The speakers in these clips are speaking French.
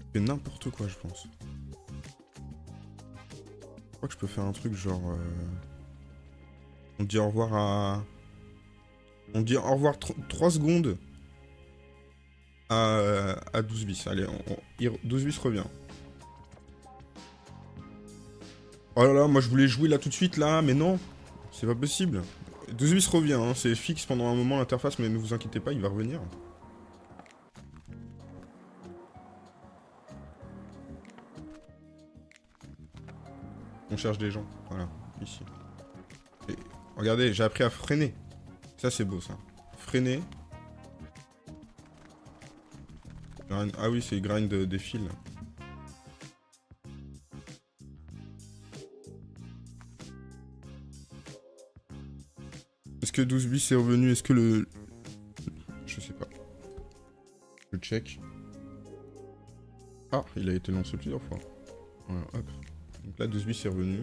Je fais n'importe quoi, je pense. Je crois que je peux faire un truc genre... On dit au revoir à... On dit au revoir 3 secondes à 12 bis. Allez, 12 bis revient. Oh là là, moi je voulais jouer là tout de suite là, mais non. C'est pas possible. 12 bis revient, hein. C'est fixe pendant un moment l'interface, mais ne vous inquiétez pas, il va revenir. On cherche des gens, voilà, ici. Et regardez, j'ai appris à freiner. Ça c'est beau ça. Freiner. Ah oui, c'est grind des fils. Est-ce que 12 bis est revenu? Est-ce que le... Je sais pas. Je check. Ah, il a été lancé plusieurs fois. Voilà, hop. Donc là, 12 bis est revenu.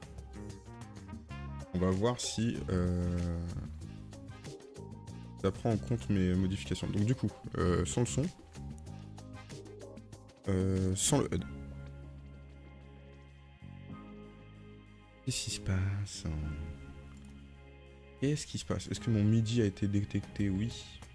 On va voir si... ça prend en compte mes modifications. Donc du coup, sans le son. Sans le HUD. Qu'est-ce qui se passe? Qu'est-ce qui se passe? Est-ce que mon MIDI a été détecté? Oui.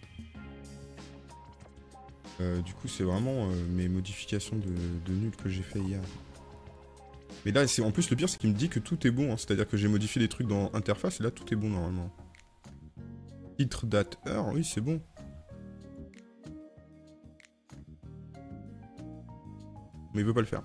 Du coup, c'est vraiment mes modifications de nul que j'ai fait hier. Mais là, en plus, le pire, c'est qu'il me dit que tout est bon. Hein. C'est-à-dire que j'ai modifié des trucs dans interface et là, tout est bon normalement. Titre, date, heure, oui, c'est bon. Mais il veut pas le faire.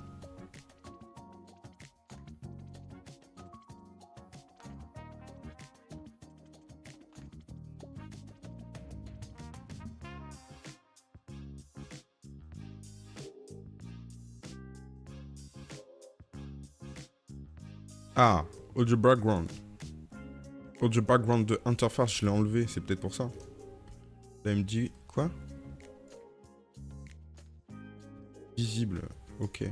Ah, audio background. Audio background de interface, je l'ai enlevé, c'est peut-être pour ça. Là, il me dit quoi? Visible, ok.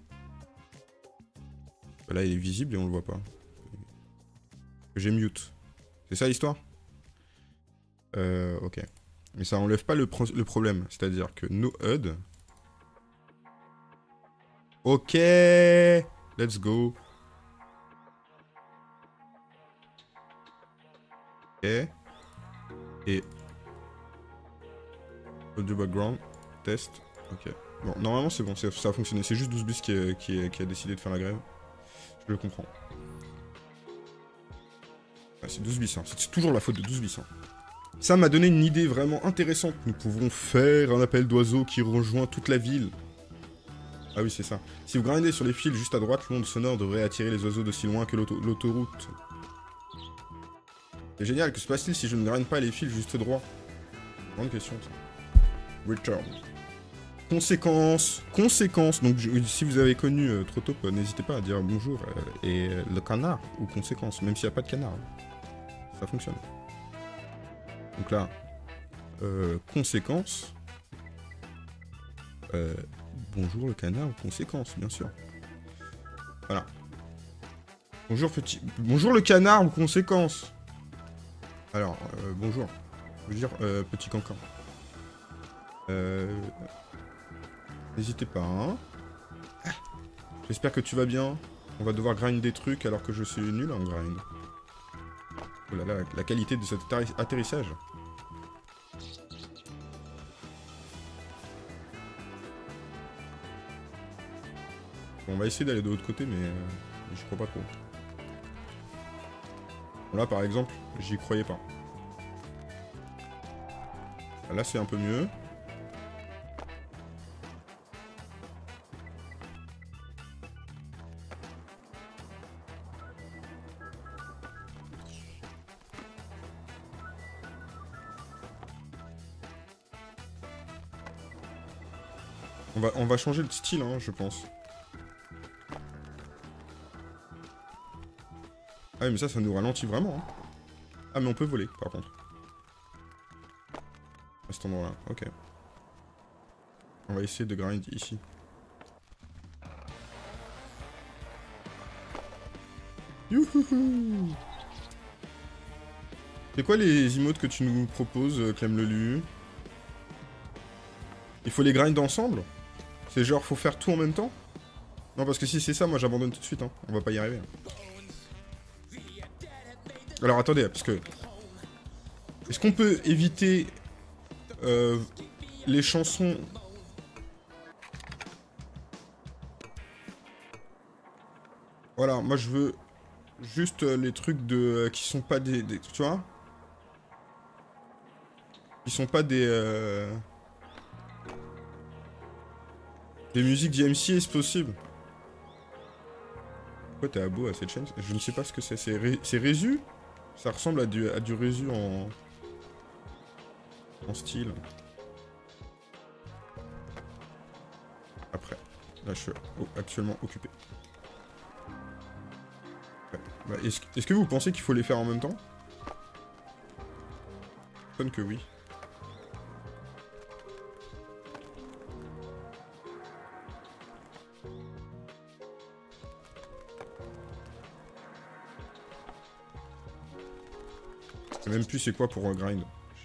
Là, il est visible et on le voit pas. J'ai mute. C'est ça l'histoire? Ok. Mais ça enlève pas le problème. C'est-à-dire que no HUD. Ok. Let's go. Ok. Et... audio background. Test. Ok. Bon, normalement c'est bon, ça a fonctionné. C'est juste 12 bis qui a décidé de faire la grève. Je le comprends. Ah, c'est 12 bis, hein. C'est toujours la faute de 12 bis. Hein. Ça m'a donné une idée vraiment intéressante. Nous pouvons faire un appel d'oiseaux qui rejoint toute la ville. Ah oui, c'est ça. Si vous grindez sur les fils juste à droite, l'onde sonore devrait attirer les oiseaux d'aussi loin que l'autoroute. C'est génial, que se passe-t-il si je ne grinde pas les fils juste droit? Grande question, ça. Return. Conséquences. Conséquences. Donc, si vous avez connu Trotop, n'hésitez pas à dire bonjour et le canard ou conséquences, même s'il n'y a pas de canard. Ça fonctionne. Donc là, conséquences. Bonjour le canard ou conséquences, bien sûr. Voilà. Bonjour petit... Bonjour le canard ou conséquences. Alors, bonjour. Je veux dire, petit cancan. N'hésitez pas, hein. Ah. J'espère que tu vas bien. On va devoir grind des trucs alors que je suis nul en grind. Oh là là, la qualité de cet atterrissage. Bon, on va essayer d'aller de l'autre côté, mais j'y crois pas trop. Bon, là, par exemple, j'y croyais pas. Là, c'est un peu mieux. On va changer de style, hein, je pense. Ah oui, mais ça nous ralentit vraiment. Hein. Ah, mais on peut voler, par contre. À cet endroit-là, ok. On va essayer de grind ici. Youhouhou! C'est quoi les emotes que tu nous proposes, Clem Lelu? Il faut les grind ensemble? C'est genre, faut faire tout en même temps? Non, parce que si c'est ça, moi j'abandonne tout de suite, hein. On va pas y arriver. Alors attendez, parce que... Est-ce qu'on peut éviter... les chansons... Voilà, moi je veux... Juste les trucs de... qui sont pas des... Tu vois? Qui sont pas des... des musiques d'IMC, c'est possible. Pourquoi t'es abo à cette chaîne? Je ne sais pas ce que c'est. C'est Résu? Ça ressemble à du Résu en style. Après. Là, je suis actuellement occupé. Ouais. Bah, est-ce que vous pensez qu'il faut les faire en même temps? Je pense que oui. Je sais même plus c'est quoi pour grind.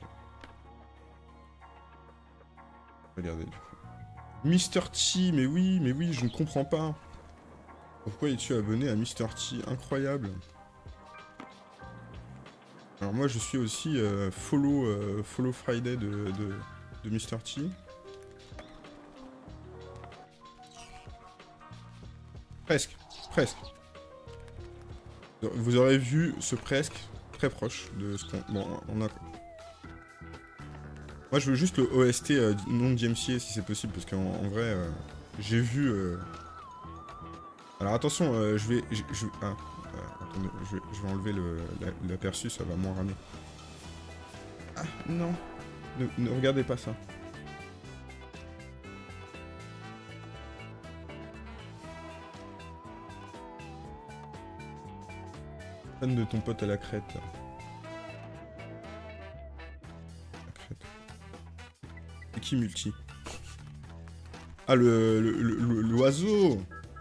Regardez du coup. Mr. T, mais oui, je ne comprends pas. Pourquoi es-tu abonné à Mr. T? Incroyable. Alors moi je suis aussi follow Friday de Mr. T. Presque. Vous aurez vu ce presque très proche de ce qu'on... Bon, on a... Moi je veux juste le OST non DMCA si c'est possible, parce qu'en vrai, j'ai vu... Alors attention, je vais... Ah, attendez, je vais enlever l'aperçu, ça va moins ramer. Ah, non. Ne regardez pas ça. Fan de ton pote à la crête, là. La crête. C'est qui multi? Ah, l'oiseau!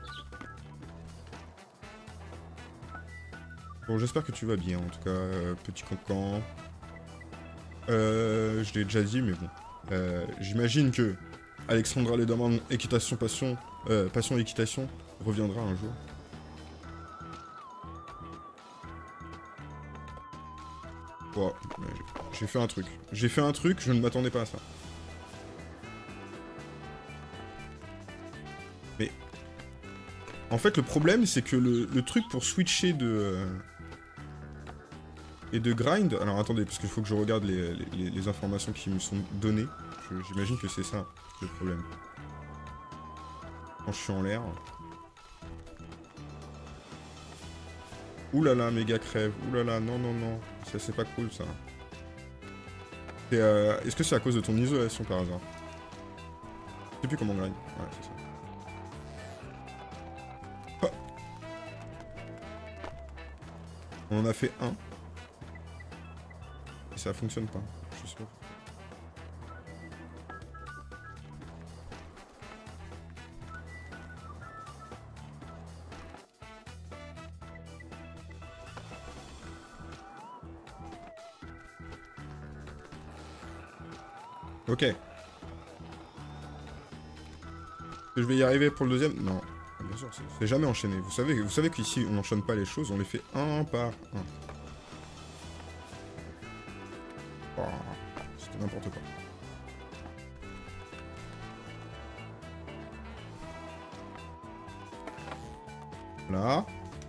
Bon, j'espère que tu vas bien, en tout cas, petit cancan. Je l'ai déjà dit, mais bon. J'imagine que Alexandra Lederman, équitation, passion, passion équitation, reviendra un jour. Wow, j'ai fait un truc. J'ai fait un truc, je ne m'attendais pas à ça. Mais... En fait, le problème, c'est que le truc pour switcher de... et de grind... Alors attendez, parce qu'il faut que je regarde les informations qui me sont données. J'imagine que c'est ça, le problème. Quand je suis en l'air... Oulala, méga crève. Oulala, non. Ça, c'est pas cool, ça. Est-ce que c'est à cause de ton isolation, par hasard? Je sais plus comment grind. Ouais, c'est ça. Oh. On en a fait un. Et ça fonctionne pas. Je suis sûr. Ok. Je vais y arriver pour le deuxième? Non. Bien sûr, c'est jamais enchaîné. Vous savez qu'ici, on n'enchaîne pas les choses, on les fait un par un. Oh, c'était n'importe quoi. Là.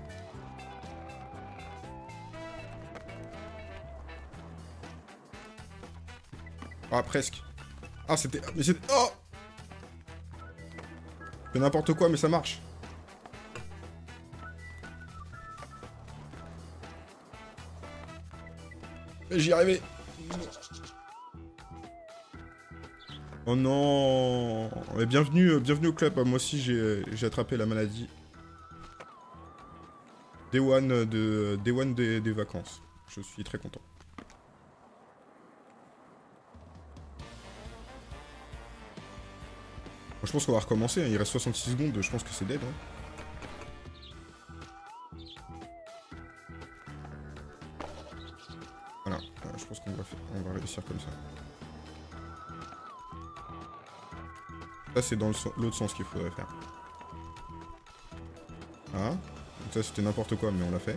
Ah, presque. Ah, c'était... Mais c'était... Oh! C'est n'importe quoi, mais ça marche. J'y arrivais. Oh non. Mais bienvenue au club. Moi aussi, j'ai attrapé la maladie. Day one des vacances. Je suis très content. Je pense qu'on va recommencer, hein. Il reste 66 secondes, je pense que c'est dead. Hein. Voilà, je pense qu'on va réussir comme ça. Ça, c'est dans l'autre sens qu'il faudrait faire. Ah. Donc ça, c'était n'importe quoi, mais on l'a fait.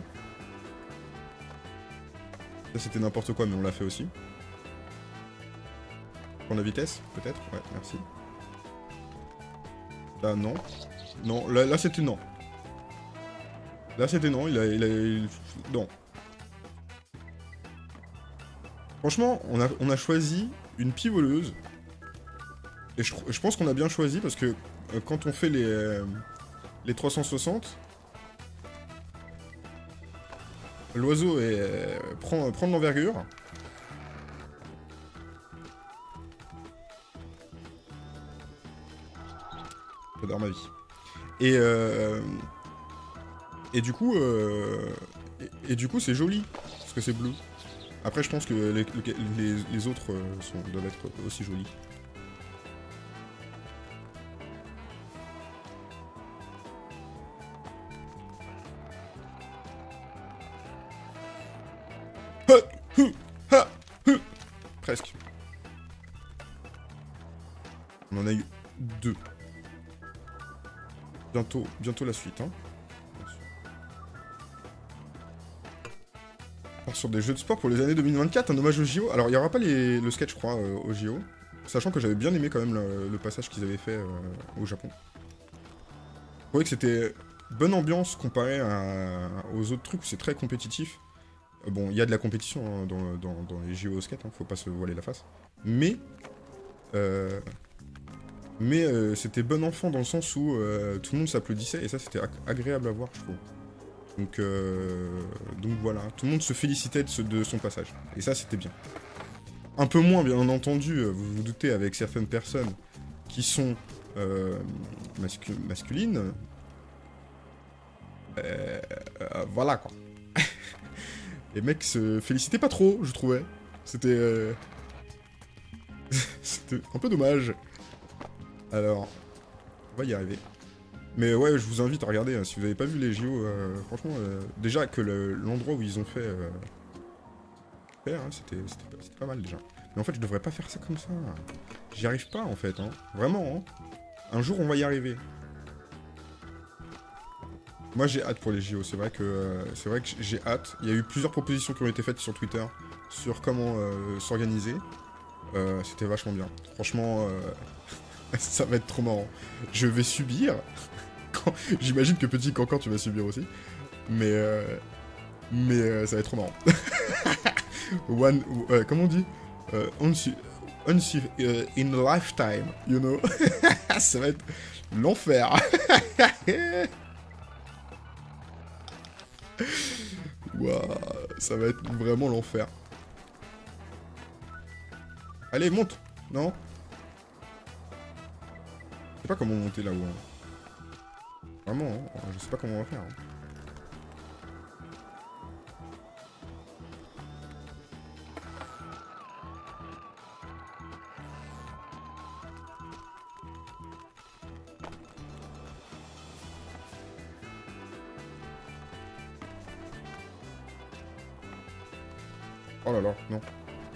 Ça, c'était n'importe quoi, mais on l'a fait aussi. Prendre la vitesse, peut-être? Ouais, merci. Là, non. Non, là c'était non. Là, c'était non, non. Franchement, on a choisi une pie voleuse. Et je pense qu'on a bien choisi, parce que quand on fait les 360... L'oiseau prend de l'envergure. J'adore ma vie. Et du coup, c'est joli, parce que c'est bleu. Après, je pense que les autres doivent être aussi jolis. Presque. On en a eu 2. Bientôt la suite, hein. Alors, sur des jeux de sport pour les années 2024, un hommage au JO. Alors, il n'y aura pas le sketch, je crois, au JO. Sachant que j'avais bien aimé quand même le passage qu'ils avaient fait au Japon. Je trouvais que c'était bonne ambiance comparé aux autres trucs où c'est très compétitif. Bon, il y a de la compétition hein, dans les JO au skate, hein, faut pas se voiler la face. Mais c'était bon enfant dans le sens où tout le monde s'applaudissait et ça c'était agréable à voir, je trouve. Donc voilà, tout le monde se félicitait de son passage. Et ça c'était bien. Un peu moins, bien entendu, vous vous doutez, avec certaines personnes qui sont masculines. Voilà quoi. Les mecs se félicitaient pas trop, je trouvais. C'était... C'était un peu dommage. Alors, on va y arriver. Mais ouais, je vous invite à regarder, hein, si vous n'avez pas vu les JO, franchement, déjà que l'endroit où ils ont fait... hein, c'était pas mal déjà. Mais en fait, je devrais pas faire ça comme ça. J'y arrive pas en fait, hein. Vraiment, hein. Un jour, on va y arriver. Moi j'ai hâte pour les JO, c'est vrai que j'ai hâte. Il y a eu plusieurs propositions qui ont été faites sur Twitter sur comment s'organiser. C'était vachement bien. Franchement, ça va être trop marrant. Je vais subir. J'imagine que petit Cancan tu vas subir aussi. Mais ça va être trop marrant. Comment on dit once in a lifetime, you know. Ça va être l'enfer. Waouh, ça va être vraiment l'enfer. Allez, monte. Non. Je sais pas comment monter là-haut. Hein. Vraiment, hein. Je sais pas comment on va faire. Hein. Oh là là, non.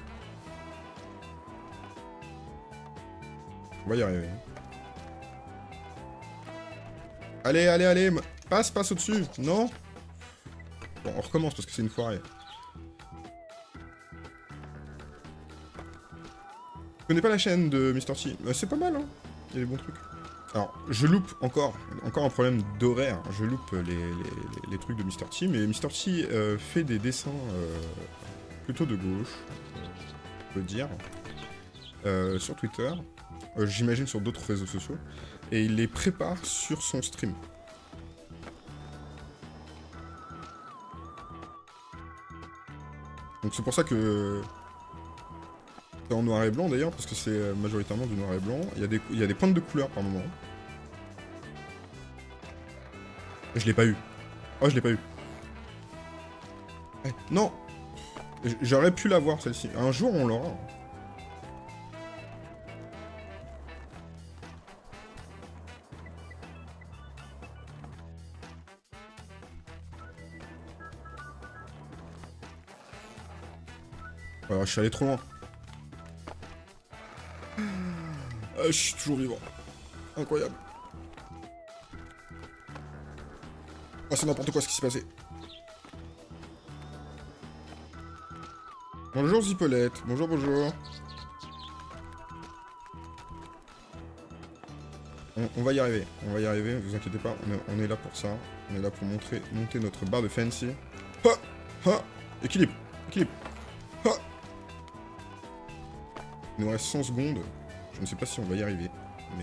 On va y arriver. Allez, allez, allez. Passe au-dessus. Non. Bon, on recommence parce que c'est une foirée. Je connais pas la chaîne de Mr. T. C'est pas mal, hein. Il y a des bons trucs. Alors, je loupe encore un problème d'horaire. Je loupe les trucs de Mr. T. Mais Mr. T fait des dessins plutôt de gauche, on peut dire, sur Twitter. J'imagine sur d'autres réseaux sociaux. Et il les prépare sur son stream. Donc c'est pour ça que... C'est en noir et blanc d'ailleurs, parce que c'est majoritairement du noir et blanc. Il y a des pointes de couleur par moment. Je l'ai pas eu. Oh, je l'ai pas eu. Eh, non. J'aurais pu l'avoir celle-ci. Un jour on l'aura. Alors, je suis allé trop loin. Je suis toujours vivant. Incroyable. Oh, c'est n'importe quoi ce qui s'est passé. Bonjour Zipolette. Bonjour, bonjour. On va y arriver. On va y arriver, ne vous inquiétez pas. On est là pour ça. On est là pour monter notre barre de fancy. Ha! Ha! Équilibre. Équilibre. Ha! Il nous reste 100 secondes. Je ne sais pas si on va y arriver. Mais...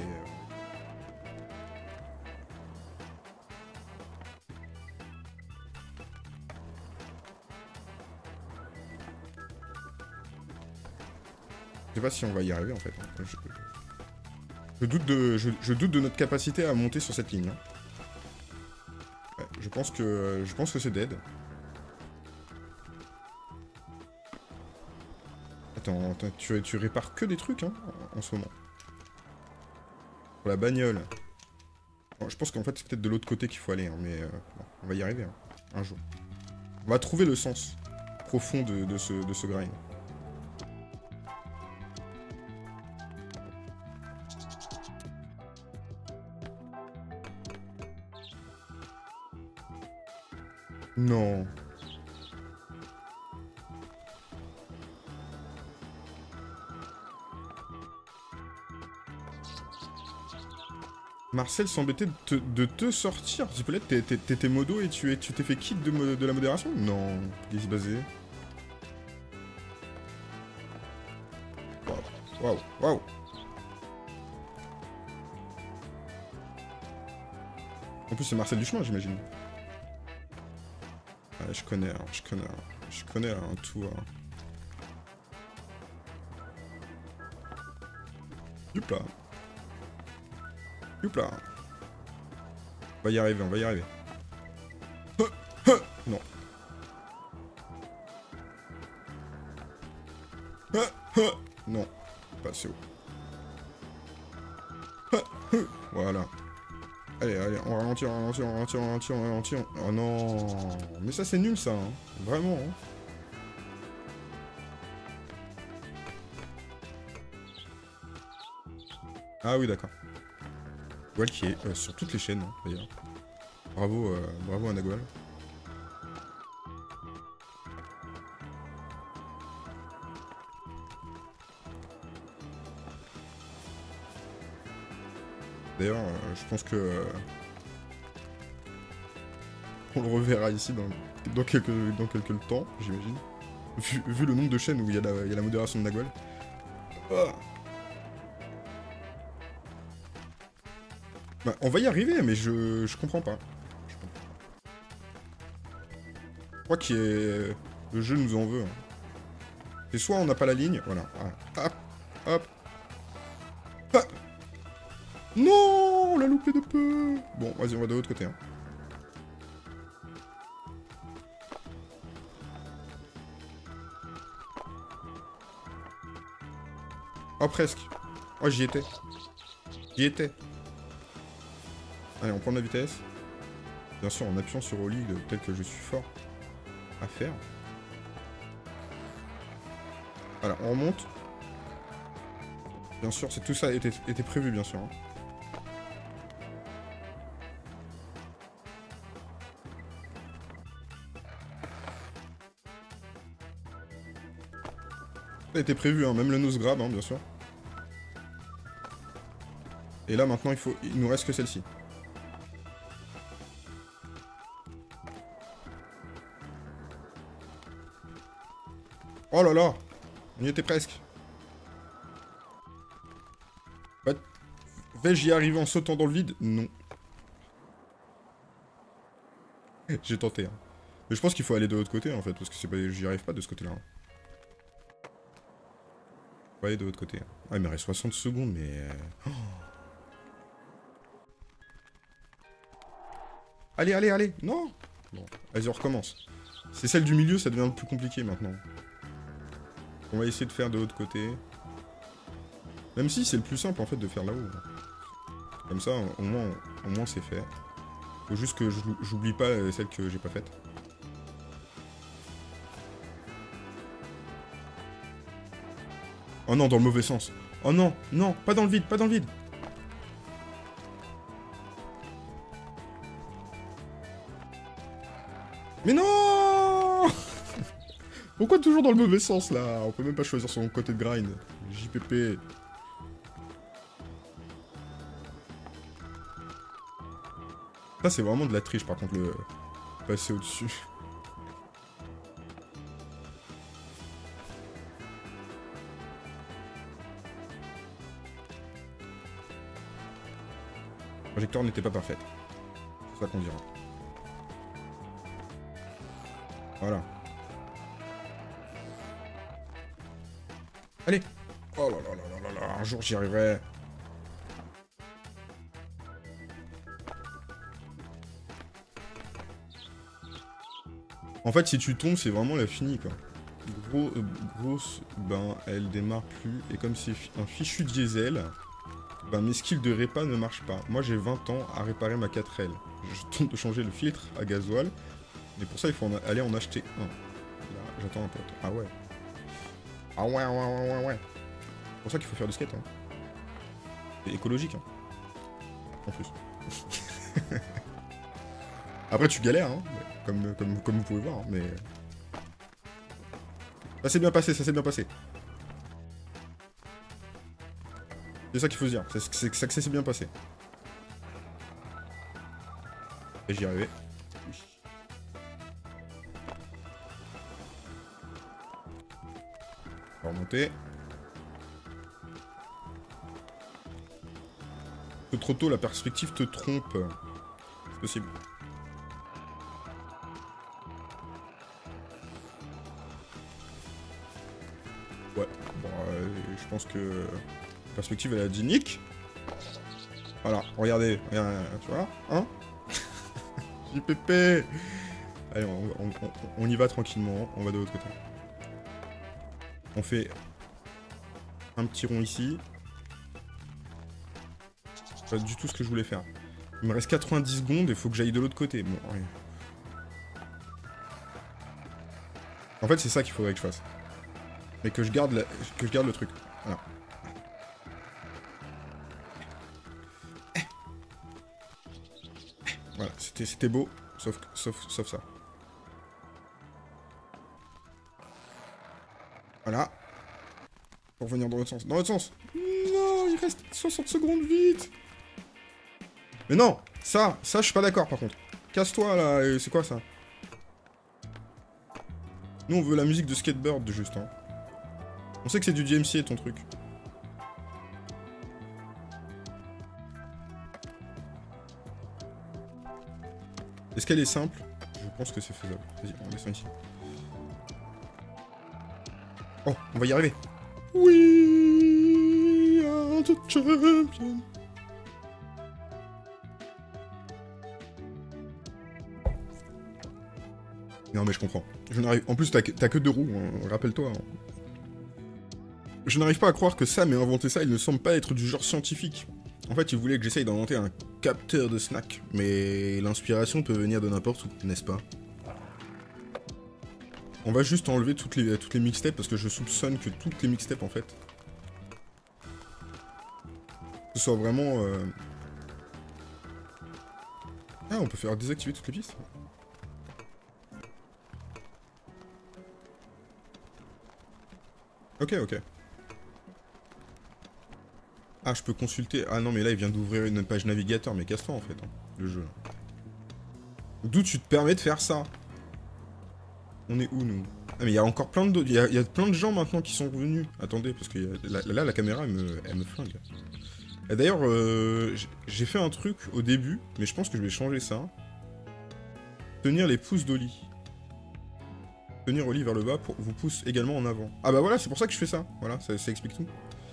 Je sais pas si on va y arriver en fait. Je doute de notre capacité à monter sur cette ligne. Ouais, je pense que c'est dead. Attends, tu répares que des trucs hein, en ce moment. Pour la bagnole. Bon, je pense qu'en fait c'est peut-être de l'autre côté qu'il faut aller, hein, mais bon, on va y arriver hein, un jour. On va trouver le sens profond de ce grind. Non. Marcel s'embêtait de te sortir. Zipolette, t'étais modo et tu t'es fait kick de la modération? Non. Il est basé. Waouh. Waouh. Waouh. En plus, c'est Marcel Duchemin, j'imagine. Ouais, je connais un tout. Youpla. Youpla. On va y arriver, on va y arriver. Non. Non. Pas assez haut. Voilà. Allez, allez, on ralentit, on ralentit, on ralentit, on ralentit, on ralentit. Oh non. Mais ça, c'est nul, ça. Hein. Vraiment. Hein. Ah oui, d'accord. Nagwal qui est sur toutes les chaînes, hein, d'ailleurs. Bravo, bravo à Nagwal. D'ailleurs, je pense que... on le reverra ici dans quelques temps, j'imagine. Vu le nombre de chaînes où il y a la modération de Nagwal. Ah. Bah, on va y arriver, mais je comprends pas. Je crois que le jeu nous en veut. Hein. C'est soit on n'a pas la ligne, voilà. Hop, hop. Hop. Non, on l'a loupé de peu. Bon, vas-y, on va de l'autre côté. Hein. Oh, presque. Oh, j'y étais. J'y étais. Allez, on prend de la vitesse. Bien sûr, en appuyant sur Oli, tel que je suis fort à faire. Voilà, on remonte. Bien sûr, tout ça était prévu, bien sûr. Hein. Ça a été prévu, hein, même le nose grab, hein, bien sûr. Et là, maintenant, il nous reste que celle-ci. Oh là là, on y était presque. Vais-je y arriver en sautant dans le vide? Non. J'ai tenté. Hein. Mais je pense qu'il faut aller de l'autre côté en fait, parce que j'y arrive pas de ce côté-là. Hein. Faut aller de l'autre côté. Ah, il me reste 60 secondes, mais... Oh. Allez, allez, allez. Non. Bon, vas-y, on recommence. C'est celle du milieu, ça devient plus compliqué maintenant. On va essayer de faire de l'autre côté. Même si c'est le plus simple en fait de faire là-haut. Comme ça, au moins c'est fait. Faut juste que j'oublie pas celle que j'ai pas faite. Oh non, dans le mauvais sens. Oh non, non, pas dans le vide, pas dans le vide. Mais non. Pourquoi toujours dans le mauvais sens, là? On peut même pas choisir son côté de grind. JPP. Ça, c'est vraiment de la triche, par contre, le passer au-dessus. La trajectoire n'était pas parfaite. C'est ça qu'on dira. Voilà. Allez. Oh là là là là là, un jour j'y arriverai. En fait, si tu tombes, c'est vraiment la finie, quoi. Grosse, ben, elle démarre plus. Et comme c'est un fichu diesel, ben, mes skills de répa ne marchent pas. Moi, j'ai 20 ans à réparer ma 4L. Je tente de changer le filtre à gasoil. Mais pour ça, il faut aller en acheter un. Là, j'attends un pote. Ah ouais. Ah ouais, ouais, ouais, ouais, ouais. C'est pour ça qu'il faut faire du skate, hein. C'est écologique, hein. En plus. Après, tu galères, hein. Comme vous pouvez voir, mais... Ça s'est bien passé, ça s'est bien passé. C'est ça qu'il faut se dire, c'est que ça s'est bien passé. Et j'y arrivais. On va remonter. Trop tôt, la perspective te trompe. C'est possible. Ouais, bon, je pense que la perspective elle a dit nick. Voilà, regardez, tu vois, hein. JPP. Allez, on y va tranquillement, on va de l'autre côté. On fait un petit rond ici. C'est pas du tout ce que je voulais faire. Il me reste 90 secondes et il faut que j'aille de l'autre côté. Bon, ouais. En fait, c'est ça qu'il faudrait que je fasse. Mais que je garde le truc. Voilà. Voilà, c'était beau, sauf ça. Voilà. Pour venir dans l'autre sens. Dans l'autre sens. Non, il reste 60 secondes, vite. Mais non, ça, je suis pas d'accord par contre. Casse-toi là, c'est quoi ça? Nous on veut la musique de Skatebird juste, hein. On sait que c'est du DMC ton truc. Est-ce qu'elle est simple? Je pense que c'est faisable. Vas-y, on descend ici. Oh, on va y arriver. We are the champions. Non mais je comprends. Je n'arrive. En plus t'as que 2 roues, hein, rappelle-toi. Hein. Je n'arrive pas à croire que Sam ait inventé ça, il ne semble pas être du genre scientifique. En fait, il voulait que j'essaye d'inventer un capteur de snack. Mais l'inspiration peut venir de n'importe où, n'est-ce pas? On va juste enlever toutes les mixtapes parce que je soupçonne que toutes les mixtapes en fait... ce soit vraiment... Ah, on peut faire désactiver toutes les pistes. Ok, ok. Ah, je peux consulter... Ah non, mais là, il vient d'ouvrir une page navigateur, mais casse-toi, en fait, hein, le jeu. D'où tu te permets de faire ça? On est où, nous? Ah, mais il y a encore plein de... Il y a plein de gens, maintenant, qui sont revenus. Attendez, parce que là, la caméra, elle me flingue. Et d'ailleurs, j'ai fait un truc au début, mais je pense que je vais changer ça. Tenir les pouces d'Oli. Tenir Oli vers le bas vous pousse également en avant. Ah bah voilà, c'est pour ça que je fais ça. Voilà, ça explique tout.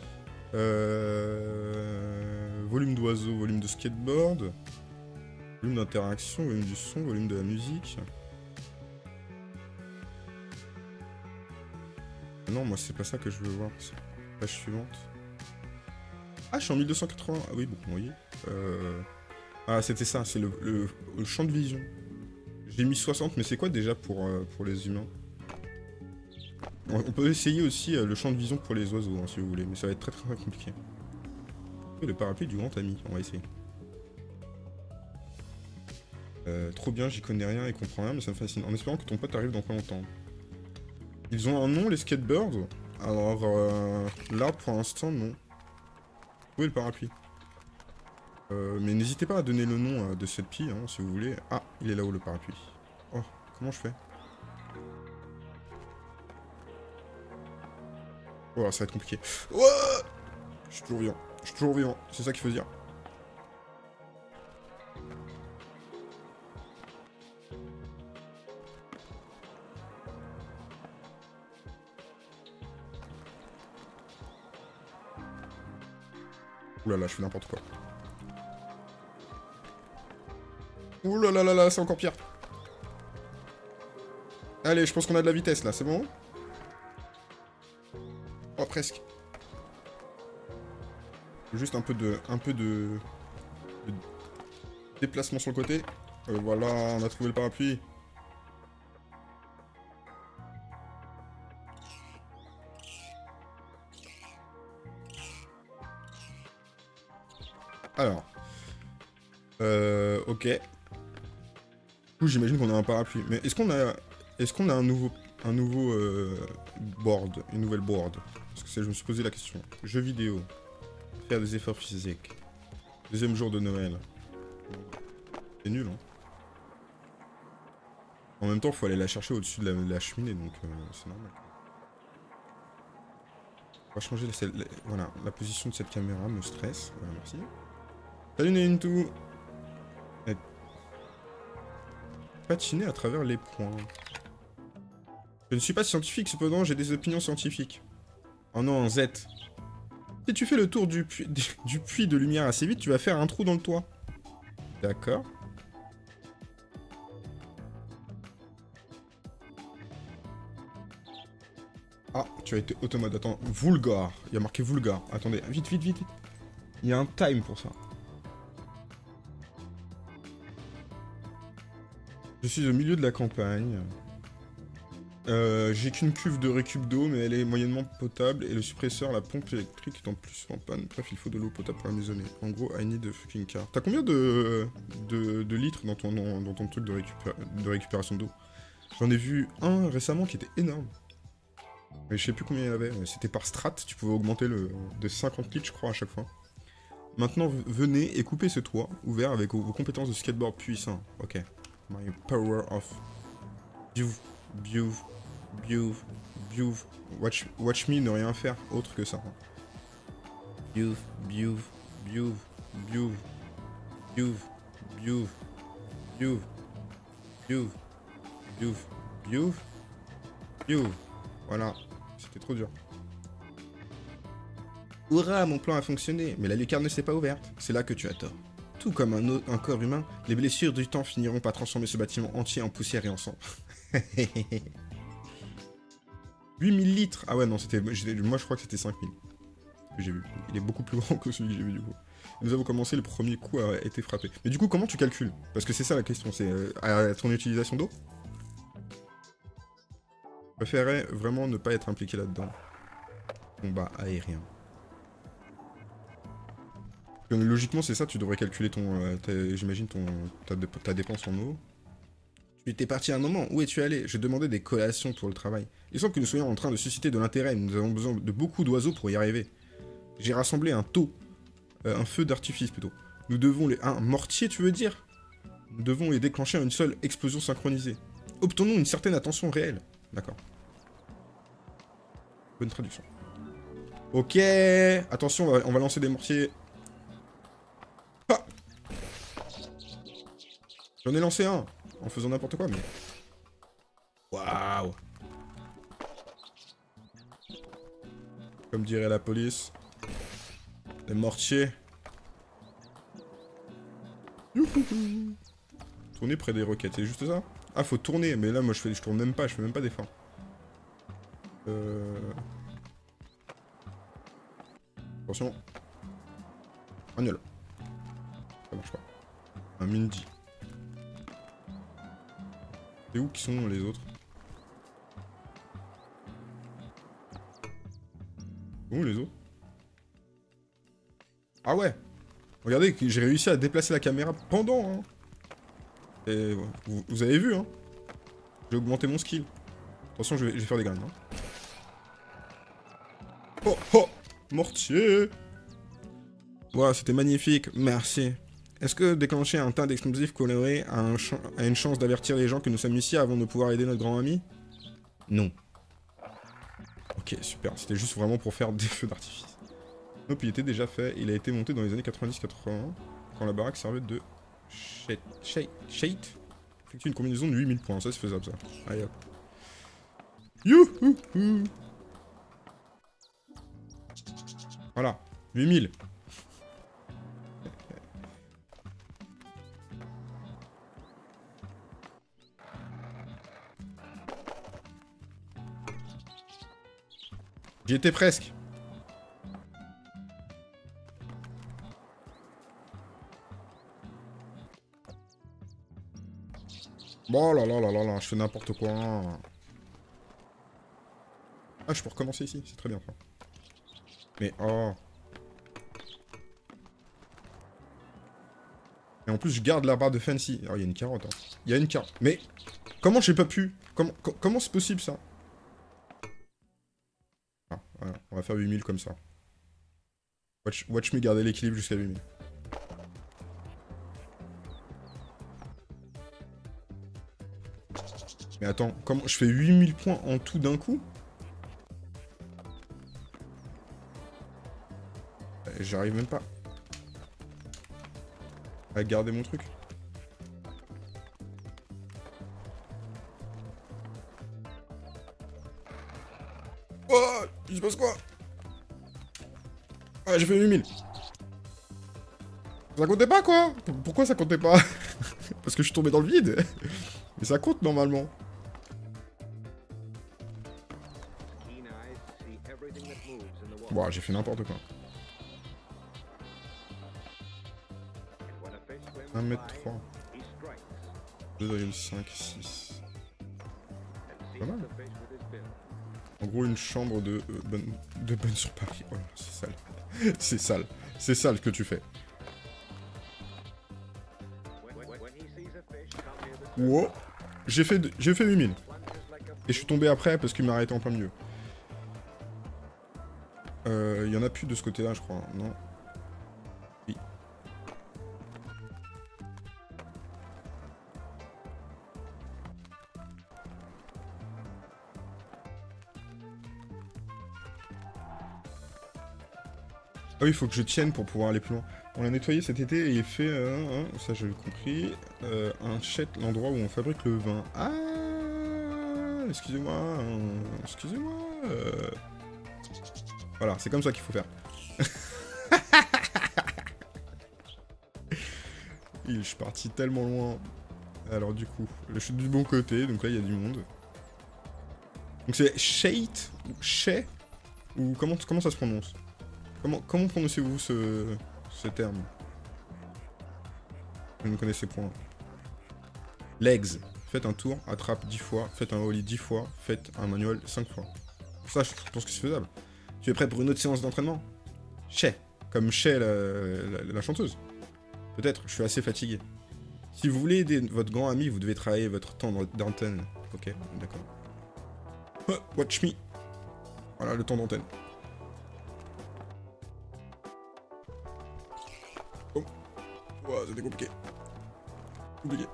Volume d'oiseau, volume de skateboard. Volume d'interaction, volume du son, volume de la musique. Non, moi c'est pas ça que je veux voir. Page suivante. Ah, je suis en 1280. Ah oui, bon, vous voyez. Ah, c'était ça, c'est le champ de vision. J'ai mis 60, mais c'est quoi déjà pour les humains? On peut essayer aussi le champ de vision pour les oiseaux, hein, si vous voulez, mais ça va être très très compliqué. Le parapluie du grand ami, on va essayer. Trop bien, j'y connais rien et comprends rien, mais ça me fascine. En espérant que ton pote arrive dans pas longtemps. Ils ont un nom, les skateboards? Alors, là, pour l'instant, non. Où est le parapluie? Mais n'hésitez pas à donner le nom de cette pie, hein, si vous voulez. Ah, il est là-haut, le parapluie. Oh, comment je fais? Oh, ça va être compliqué. Ouais, je suis toujours vivant. Je suis toujours vivant. C'est ça qu'il faut dire. Ouh là là, je fais n'importe quoi. Ouh là là là là, c'est encore pire. Allez, je pense qu'on a de la vitesse là, c'est bon? Oh, presque. Juste un peu de déplacement sur le côté. Voilà, on a trouvé le parapluie. Alors. Ok. Du coup, j'imagine qu'on a un parapluie. Mais est-ce qu'on a... un nouveau board, une nouvelle board? Parce que je me suis posé la question. Jeux vidéo. Faire des efforts physiques. Deuxième jour de Noël. C'est nul, hein. En même temps, il faut aller la chercher au-dessus de la cheminée, donc c'est normal. On va changer voilà, la position de cette caméra, me stresse. Voilà, merci. Salut Naintou. Patiner à travers les points. Je ne suis pas scientifique, cependant j'ai des opinions scientifiques. Oh non, Z. Si tu fais le tour du puits de lumière assez vite, tu vas faire un trou dans le toit. D'accord. Ah, tu as été automate. Attends, vulgar. Il y a marqué vulgar. Attendez, vite, vite, vite, vite. Il y a un time pour ça. Je suis au milieu de la campagne. J'ai qu'une cuve de récup d'eau, mais elle est moyennement potable. Et le suppresseur, la pompe électrique est en plus en panne. Bref, il faut de l'eau potable pour la maisonnée. En gros, I need a fucking car. T'as combien de litres dans ton truc de récupération d'eau? J'en ai vu un récemment qui était énorme. Mais je sais plus combien il y en avait. C'était par strat, tu pouvais augmenter de 50 litres, je crois, à chaque fois. Maintenant, venez et coupez ce toit ouvert avec vos compétences de skateboard puissant. Ok. My power of... Watch me ne rien faire autre que ça. Voilà. C'était trop dur. Hurrah, mon plan a fonctionné, mais la lucarne ne s'est pas ouverte. C'est là que tu as tort. Tout comme un corps humain, les blessures du temps finiront par transformer ce bâtiment entier en poussière et en sang. 8000 litres. Ah ouais, non, c'était... Moi, je crois que c'était 5000. Que j'ai vu. Il est beaucoup plus grand que celui que j'ai vu, du coup. Nous avons commencé, le premier coup a été frappé. Mais du coup, comment tu calcules? Parce que c'est ça la question, c'est à ton utilisation d'eau. Je préférerais vraiment ne pas être impliqué là-dedans. Combat aérien. Logiquement, c'est ça, tu devrais calculer j'imagine ta dépense en eau. Tu étais parti à un moment, où es-tu allé? Je demandais des collations pour le travail. Il semble que nous soyons en train de susciter de l'intérêt, nous avons besoin de beaucoup d'oiseaux pour y arriver. J'ai rassemblé un feu d'artifice plutôt. Nous devons un mortier, tu veux dire? Nous devons les déclencher en une seule explosion synchronisée. Obtenons une certaine attention réelle. D'accord. Bonne traduction. Ok, attention, on va lancer des mortiers. Ah, j'en ai lancé un, en faisant n'importe quoi, mais... Waouh. Comme dirait la police. Les mortiers. Youhou. Tourner près des roquettes, c'est juste ça? Ah, faut tourner, mais là, moi, je tourne même pas, je fais même pas d'effort. Attention. Un nul. Ça marche pas. Un Mindy. C'est où qui sont les autres? Où les autres? Ah ouais. Regardez, j'ai réussi à déplacer la caméra pendant, hein. Et vous avez vu, hein. J'ai augmenté mon skill. Attention, je vais faire des graines. Hein. Oh, oh, mortier. Voilà, c'était magnifique, merci. Est-ce que déclencher un tas d'explosifs colorés a une chance d'avertir les gens que nous sommes ici avant de pouvoir aider notre grand ami? Non. Ok, super, c'était juste vraiment pour faire des feux d'artifice. Nope, il était déjà fait, il a été monté dans les années 90-80, quand la baraque servait de shade. Effectue une combinaison de 8000 points, ça c'est faisable ça. Allez hop. Youhou. Voilà, 8000. J'y étais presque. Bon là là là là là, je fais n'importe quoi. Ah, je peux recommencer ici, c'est très bien ça. Mais oh. Et en plus, je garde la barre de fancy. Alors, il y a une carotte. Hein. Il y a une carotte. Mais comment j'ai pas pu? Comment c'est possible ça? Ah, voilà, on va faire 8000 comme ça. Watch me garder l'équilibre jusqu'à 8000. Mais attends, comment je fais 8000 points en tout d'un coup? J'arrive même pas à garder mon truc. Oh, il se passe quoi? Ah, j'ai fait 8000. Ça comptait pas quoi? Pourquoi ça comptait pas? Parce que je suis tombé dans le vide. Mais ça compte normalement. Bon, j'ai fait n'importe quoi. 1m3. 2,5, 6. Pas mal. En gros, une chambre de bonne sur Paris. Oh là, c'est sale. C'est sale. C'est sale ce que tu fais. Wow. J'ai fait 8000. Et je suis tombé après parce qu'il m'a arrêté en plein milieu. Il y en a plus de ce côté-là, je crois. Non. Oui. Ah oui, il faut que je tienne pour pouvoir aller plus loin. On l'a nettoyé cet été et il fait, ça j'avais compris, un chèque, l'endroit où on fabrique le vin. Ah, excusez-moi, excusez-moi. Voilà, c'est comme ça qu'il faut faire. Je suis parti tellement loin. Alors du coup, je suis du bon côté, donc là il y a du monde. Donc c'est Shate ou Shay ou comment ça se prononce? Comment prononcez-vous ce terme? Je ne connaissais point. Legs. Faites un tour, attrape 10 fois, faites un ollie 10 fois, faites un manual 5 fois. Ça, je pense que c'est faisable. Tu es prêt pour une autre séance d'entraînement? Shay. Comme Shay, la chanteuse. Peut-être, je suis assez fatigué. Si vous voulez aider votre grand ami, vous devez travailler votre temps d'antenne. Ok, d'accord. Watch me. Voilà, le temps d'antenne. Oh. Wow, c'était compliqué. Compliqué.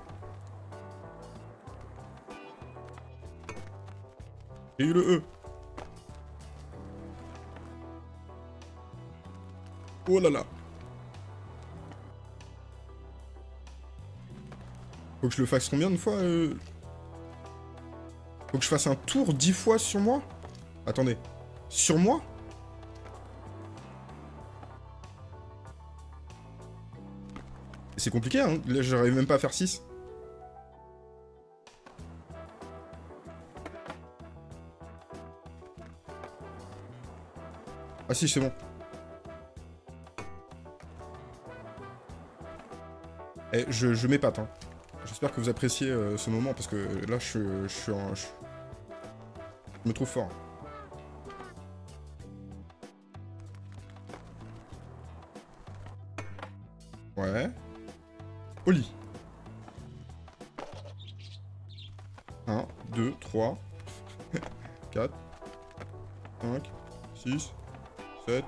J'ai eu le E. Oh là là. Faut que je le fasse combien de fois Faut que je fasse un tour 10 fois sur moi? Attendez. Sur moi? C'est compliqué, hein. Là, j'arrive même pas à faire 6. Ah si, c'est bon. Eh, je m'épate, hein. J'espère que vous appréciez ce moment, parce que là, je me trouve fort. Ouais. Oli. 1, 2, 3, 4, 5, 6, 7,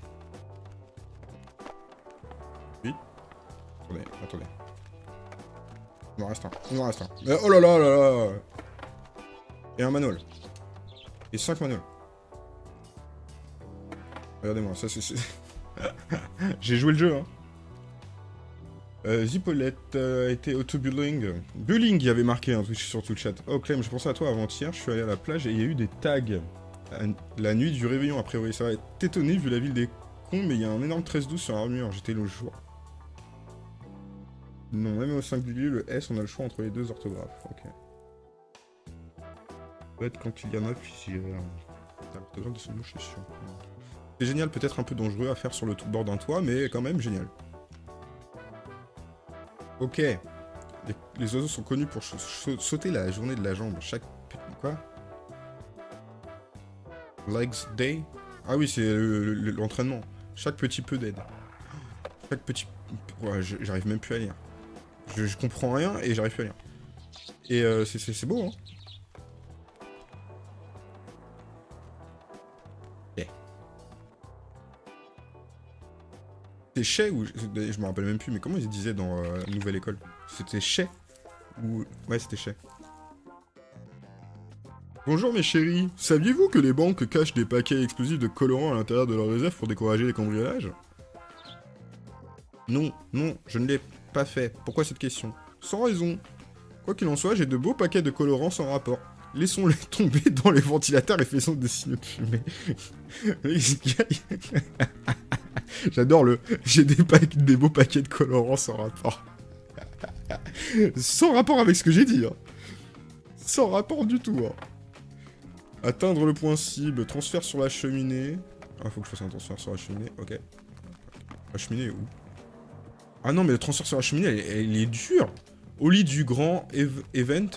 8. Attendez. Il m'en reste un. Oh là là là là. Et un manuel. Et 5 manuels. Regardez-moi, ça c'est... J'ai joué le jeu, hein. Zipolette a été auto-bullying. Bullying, il y avait marqué un truc sur tout le chat. Oh Clem, je pensais à toi avant-hier, je suis allé à la plage et il y a eu des tags. La nuit du réveillon, a priori. Ça va t'étonner vu la ville des cons, mais il y a un énorme 13-12 sur l'armure. J'étais le jour. Non, même au singulier, le S, on a le choix entre les deux orthographes. Ok. Peut-être quand il y en a plusieurs. T'as besoin de ce mot, je suis sûr. C'est génial, peut-être un peu dangereux à faire sur le bord d'un toit, mais quand même génial. Ok. Les oiseaux sont connus pour sauter la journée de la jambe. Chaque... Quoi? Legs day? Ah oui, c'est l'entraînement. Chaque petit peu d'aide. Chaque petit... Ouais, j'arrive même plus à lire. Je comprends rien et j'arrive plus à lire. Et c'est beau, hein. C'était Chez ou... Je me rappelle même plus, mais comment ils disaient dans la nouvelle école? C'était Chez ou... Ouais, c'était Chez. Bonjour mes chéris, saviez-vous que les banques cachent des paquets explosifs de colorants à l'intérieur de leurs réserves pour décourager les cambriolages? Non, je ne l'ai pas fait. Pourquoi cette question? Sans raison. Quoi qu'il en soit, j'ai de beaux paquets de colorants sans rapport. Laissons-les tomber dans les ventilateurs et faisons des signaux de fumée. J'adore le... J'ai des beaux paquets de colorants sans rapport. Sans rapport avec ce que j'ai dit. Hein. Sans rapport du tout. Hein. Atteindre le point cible. Transfert sur la cheminée. Ah, faut que je fasse un transfert sur la cheminée. Ok. La cheminée est où? Ah non, mais le transfert sur la cheminée, elle est dure. Au lit du grand event.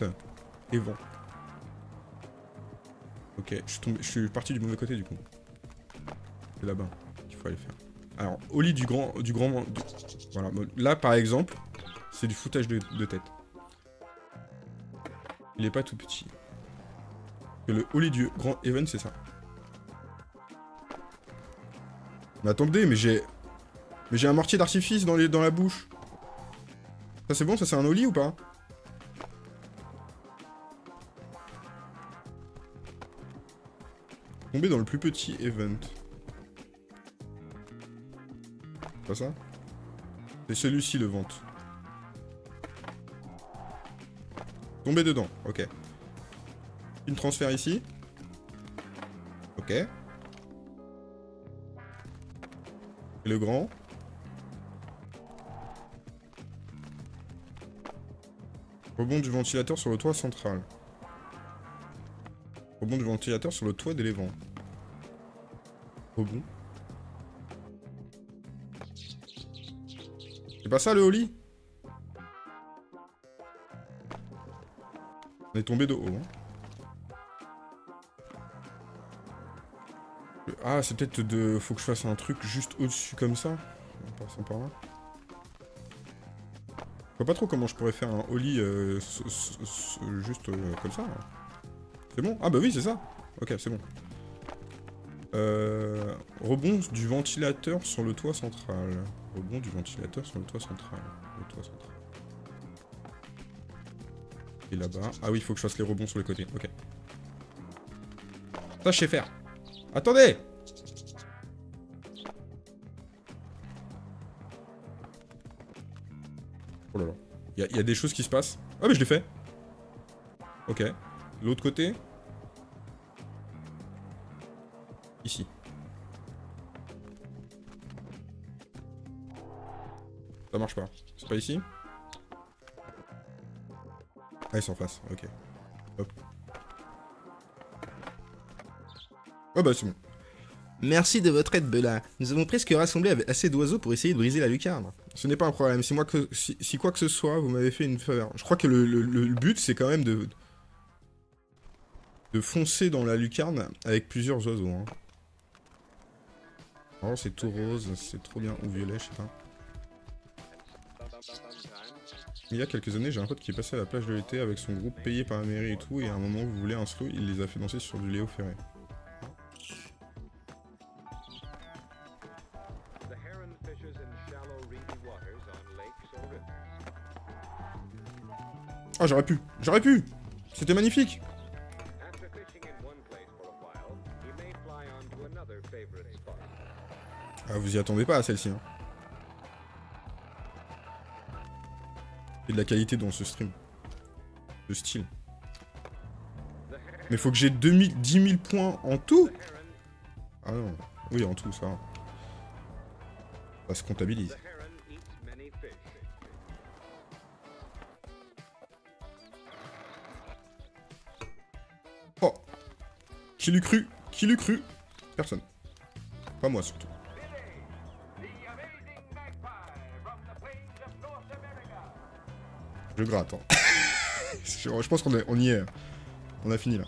Ok, je suis parti du mauvais côté du coup. C'est là-bas qu'il faut aller faire. Alors, au lit du grand... Voilà, là par exemple, c'est du foutage de tête. Il est pas tout petit. Le au lit du grand event, c'est ça. Mais attendez, mais j'ai un mortier d'artifice dans la bouche. Ça c'est bon, ça c'est un Oli ou pas? Tomber dans le plus petit event. C'est pas ça? C'est celui-ci le vente. Tomber dedans, ok. Une transfert ici. Ok. Et le grand. Rebond du ventilateur sur le toit central. Rebond du ventilateur sur le toit d'élévant. Rebond. C'est pas ça le Oli? On est tombé de haut. Hein. Ah, c'est peut-être de... Faut que je fasse un truc juste au-dessus comme ça. En passant par là. Je vois pas trop comment je pourrais faire un Oli juste comme ça. C'est bon? Ah bah oui, c'est ça. Ok, c'est bon. Rebond du ventilateur sur le toit central. Rebond du ventilateur sur le toit central. Et là-bas. Ah oui, il faut que je fasse les rebonds sur les côtés. Ok. Ça, je sais faire. Attendez! Oh là là. Il y a des choses qui se passent. Ah mais je l'ai fait. Ok. L'autre côté. Ici. Ça marche pas. C'est pas ici? Ah, ils sont en face. Ok. Hop. Oh bah c'est bon. Merci de votre aide, Bella. Nous avons presque rassemblé assez d'oiseaux pour essayer de briser la lucarne. Ce n'est pas un problème. Si quoi que ce soit, vous m'avez fait une faveur. Je crois que le but, c'est quand même de foncer dans la lucarne avec plusieurs oiseaux. Hein. Oh, c'est tout rose, c'est trop bien. Ou violet, je sais pas. Il y a quelques années, j'ai un pote qui est passé à la plage de l'été avec son groupe payé par la mairie et tout, et à un moment où vous voulez un slow, il les a fait danser sur du Léo Ferré. Ah, j'aurais pu! J'aurais pu! C'était magnifique! Ah, vous y attendez pas à celle-ci, hein. Il y a de la qualité dans ce stream. De style. Mais faut que j'ai 10 000 points en tout? Ah non. Oui, en tout, ça va. Ça se comptabilise. Oh! Qui l'eût cru? Qui l'eût cru? Personne. Pas moi, surtout. Je gratte, hein. Je pense qu'on y est. On a fini, là.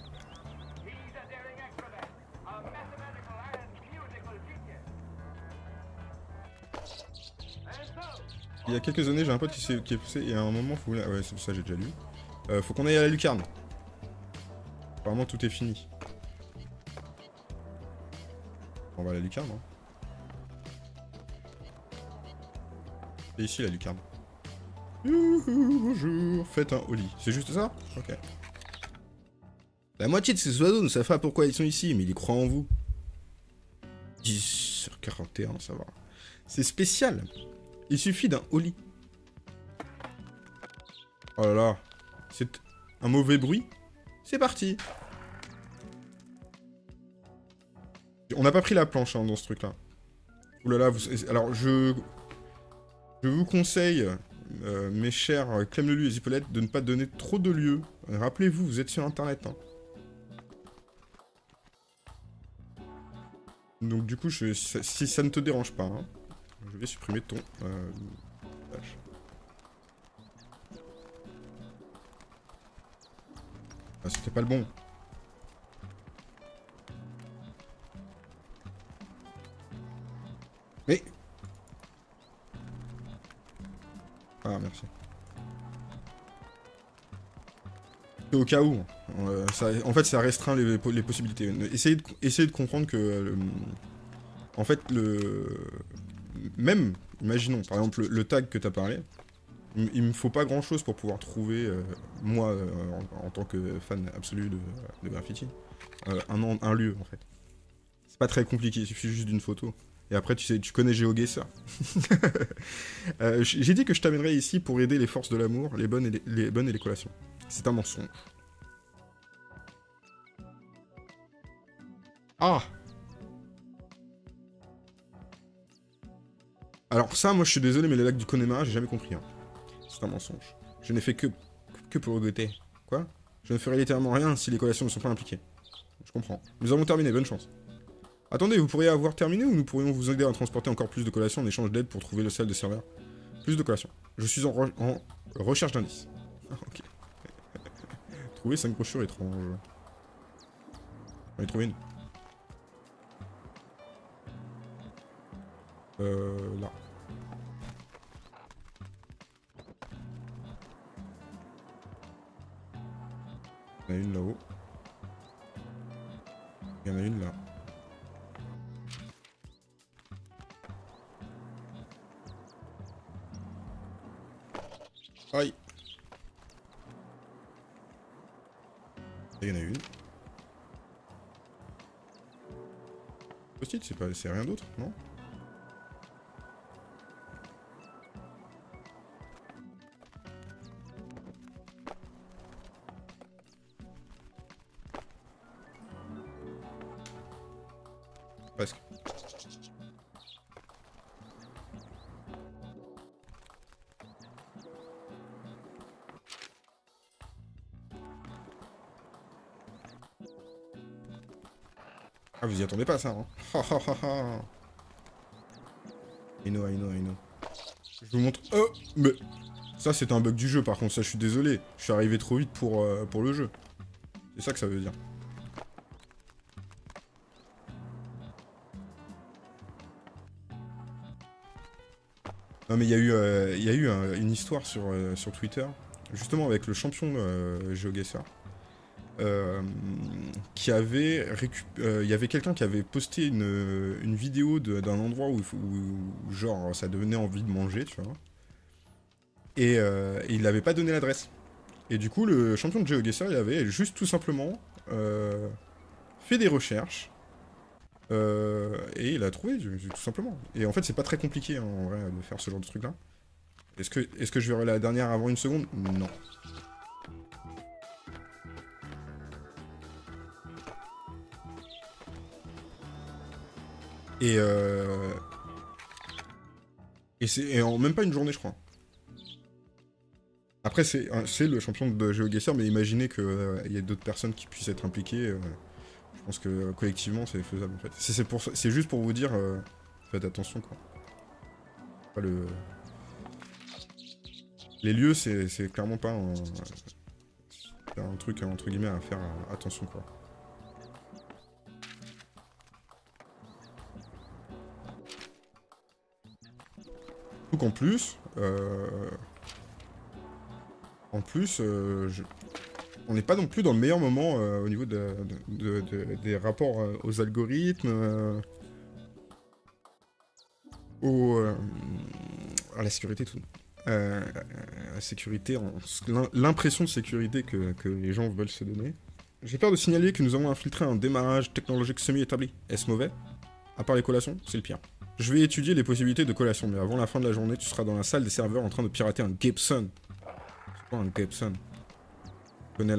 Il y a quelques années, j'ai un pote qui est poussé, et à un moment, faut... Ah ouais, c'est ça, j'ai déjà lu. Faut qu'on aille à la lucarne. Apparemment, tout est fini. On va à la lucarne, hein. Et ici, la lucarne. Youhou, bonjour. Faites un holly. C'est juste ça? Ok. La moitié de ces oiseaux ne savent pas pourquoi ils sont ici, mais ils croient en vous. 10 sur 41, ça va. C'est spécial. Il suffit d'un holly. Oh là là. C'est un mauvais bruit. C'est parti. On n'a pas pris la planche hein, dans ce truc-là. Ouh là là, alors je vous conseille, mes chers Clem Lelu et Zipolette, de ne pas donner trop de lieux. Rappelez-vous, vous êtes sur internet. Hein. Donc du coup, si ça ne te dérange pas, hein, je vais supprimer ton... Ah, c'était pas le bon. Mais... Ah, merci. Au cas où. En fait, ça restreint les possibilités. Essayez de comprendre que... en fait, même, imaginons, par exemple, le tag que t'as parlé, il me faut pas grand-chose pour pouvoir trouver, moi, en tant que fan absolu de graffiti, un lieu, en fait. C'est pas très compliqué, il suffit juste d'une photo. Et après, tu connais GeoGuessr. J'ai dit que je t'amènerais ici pour aider les forces de l'amour, les bonnes et les collations. C'est un mensonge. Ah! Alors ça, moi je suis désolé, mais les lacs du Connemara, j'ai jamais compris. Hein. C'est un mensonge. Je n'ai fait que pour regretter. Quoi? Je ne ferai littéralement rien si les collations ne sont pas impliquées. Je comprends. Nous avons terminé, bonne chance. Attendez, vous pourriez avoir terminé ou nous pourrions vous aider à transporter encore plus de collations en échange d'aide pour trouver le salle de serveur? Plus de collations. Je suis en recherche d'indices. Ah, ok. Trouver 5 brochures étranges. J'en ai trouvé une. Là. Il y en a une là-haut. Il y en a une là. Aïe. Il y en a une. Post-it, c'est rien d'autre, non? Presque. Ah, vous y attendez pas ça, hein? Ha ha ha ha. I know. Je vous montre... Oh, mais... Ça, c'est un bug du jeu, par contre, ça, je suis désolé. Je suis arrivé trop vite pour le jeu. C'est ça que ça veut dire. Non mais il y a eu une histoire sur Twitter, justement avec le champion GeoGuessr, qui avait il y avait quelqu'un qui avait posté une vidéo d'un endroit où genre ça donnait envie de manger, tu vois, et il n'avait pas donné l'adresse. Et du coup le champion de GeoGuessr il avait juste tout simplement fait des recherches. Et il a trouvé, tout simplement. Et en fait, c'est pas très compliqué, hein, en vrai, de faire ce genre de truc-là. Est-ce que je verrai la dernière avant une seconde? Non. Et c'est en même pas une journée, je crois. Après, c'est le champion de GeoGuessr, mais imaginez qu'il y ait d'autres personnes qui puissent être impliquées. Je pense que collectivement, c'est faisable, en fait. C'est juste pour vous dire, faites attention, quoi. Pas les lieux, c'est clairement pas un truc, entre guillemets, à faire attention, quoi. Donc en plus, on n'est pas non plus dans le meilleur moment au niveau des rapports aux algorithmes, à la sécurité, tout. La sécurité, l'impression de sécurité que les gens veulent se donner. J'ai peur de signaler que nous avons infiltré un démarrage technologique semi-établi. Est-ce mauvais? À part les collations, c'est le pire. Je vais étudier les possibilités de collation, mais avant la fin de la journée, tu seras dans la salle des serveurs en train de pirater un Gibson. C'est quoi un Gibson? Je connais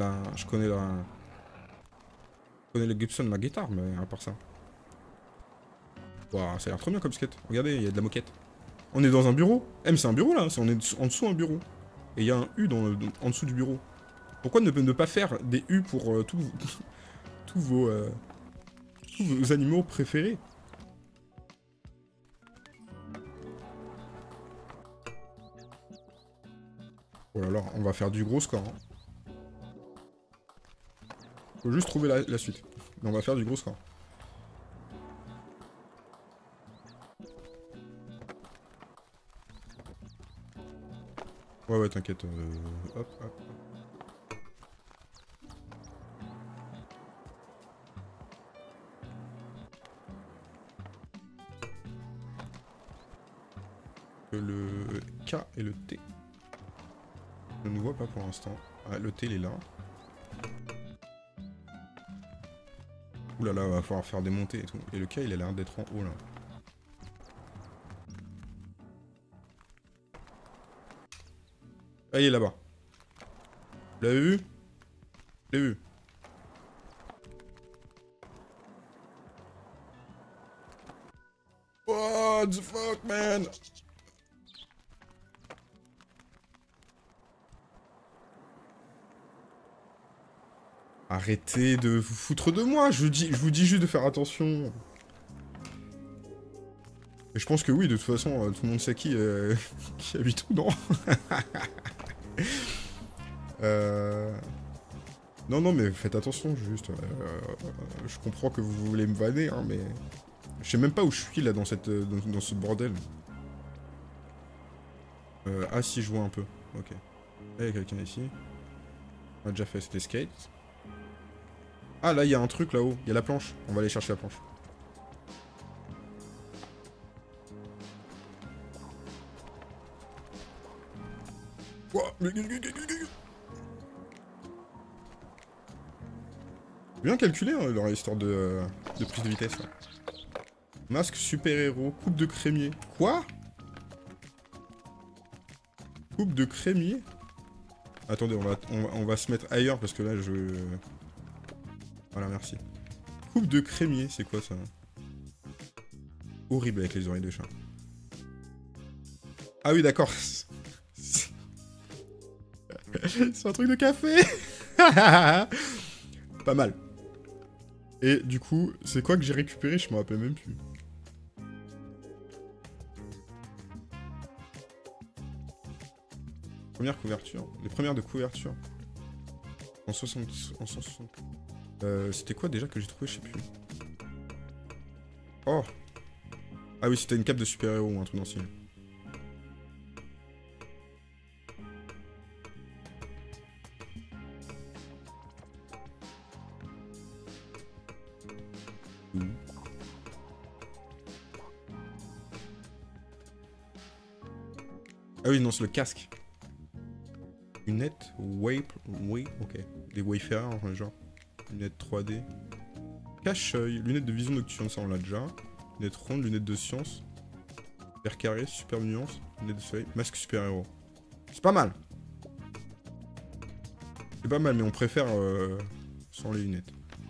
le Gibson, ma guitare, mais à part ça. Ouah, ça a l'air trop bien comme skate. Regardez, il y a de la moquette. On est dans un bureau. Eh, mais c'est un bureau là, on est en dessous d'un bureau. Et il y a un U en dessous du bureau. Pourquoi ne pas faire des U pour tous vos animaux préférés? Oh là là, on va faire du gros score. Hein. Faut juste trouver la suite. Mais on va faire du gros score. Ouais, t'inquiète. Hop, hop. Le K et le T. Je ne vois pas pour l'instant. Ah, le T, il est là. Ouh là là, va falloir faire des montées et tout. Et le K, il a l'air d'être en haut, là. Ah, il est là-bas. Vous l'avez vu? Je l'ai vu. What the fuck, man? Arrêtez de vous foutre de moi, je vous dis juste de faire attention. Et je pense que oui, de toute façon, tout le monde sait qui habite où, non? Non, non, mais faites attention, juste. Je comprends que vous voulez me vanner, hein, mais... Je sais même pas où je suis, là, dans ce bordel. Ah, si, je vois un peu. Ok. Là, il y a quelqu'un ici. On a déjà fait cet escape. Ah, là, il y a un truc, là-haut. Il y a la planche. On va aller chercher la planche. Bien calculé, hein, leur histoire de prise de vitesse. Là. Masque super-héros, coupe de crémier. Quoi? Coupe de crémier? Attendez, on va se mettre ailleurs parce que là, je... Voilà, merci. Coupe de crémier, c'est quoi ça? Horrible avec les oreilles de chat. Ah oui, d'accord. C'est un truc de café. Pas mal. Et du coup, c'est quoi que j'ai récupéré? Je me rappelle même plus. Première couverture. Les premières de couverture. En 160. C'était quoi déjà que j'ai trouvé? Je sais plus. Oh. Ah oui, c'était une cape de super-héros ou un truc d'ancien. Ah oui, non, c'est le casque. Lunettes, Wape, oui, ok. Des Wayfarers, genre. Lunettes 3D. Cache-œil, lunettes de vision nocturne, ça on l'a déjà. Lunettes rondes, lunettes de science. Vert carré, super nuance. Lunettes de soleil, masque super-héros. C'est pas mal. C'est pas mal, mais on préfère sans les lunettes.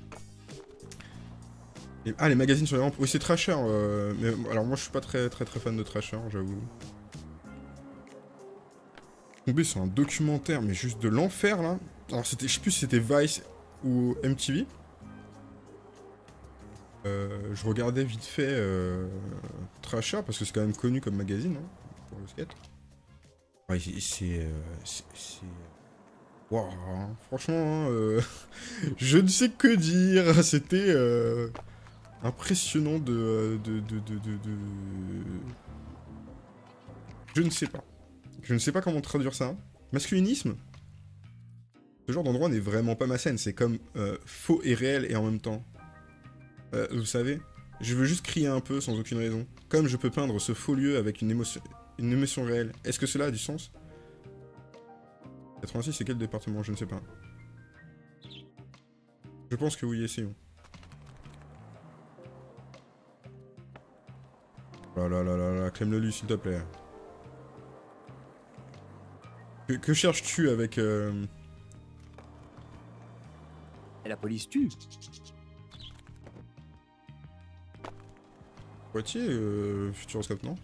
Et, ah, les magazines sur les rampes. Oui, c'est Trasher. Mais alors, moi, je suis pas très fan de Trasher, j'avoue. Tombé sur un documentaire, mais juste de l'enfer, là. Alors, c'était, je sais plus si c'était Vice ou MTV. Je regardais vite fait Trasher, parce que c'est quand même connu comme magazine, hein, pour le skate. Ouais, c'est... Wow, hein. Franchement, hein, je ne sais que dire. C'était impressionnant Je ne sais pas. Je ne sais pas comment traduire ça. Masculinisme. Ce genre d'endroit n'est vraiment pas ma scène. C'est comme faux et réel et en même temps. Vous savez, je veux juste crier un peu sans aucune raison. Comme je peux peindre ce faux lieu avec une émotion réelle. Est-ce que cela a du sens? 86, c'est quel département? Je ne sais pas. Je pense que oui, essayons. Oh là là là là, Clem-le-lu, s'il te plaît. Que cherches-tu avec... La police tue. Poitiers, Futuroscope, non?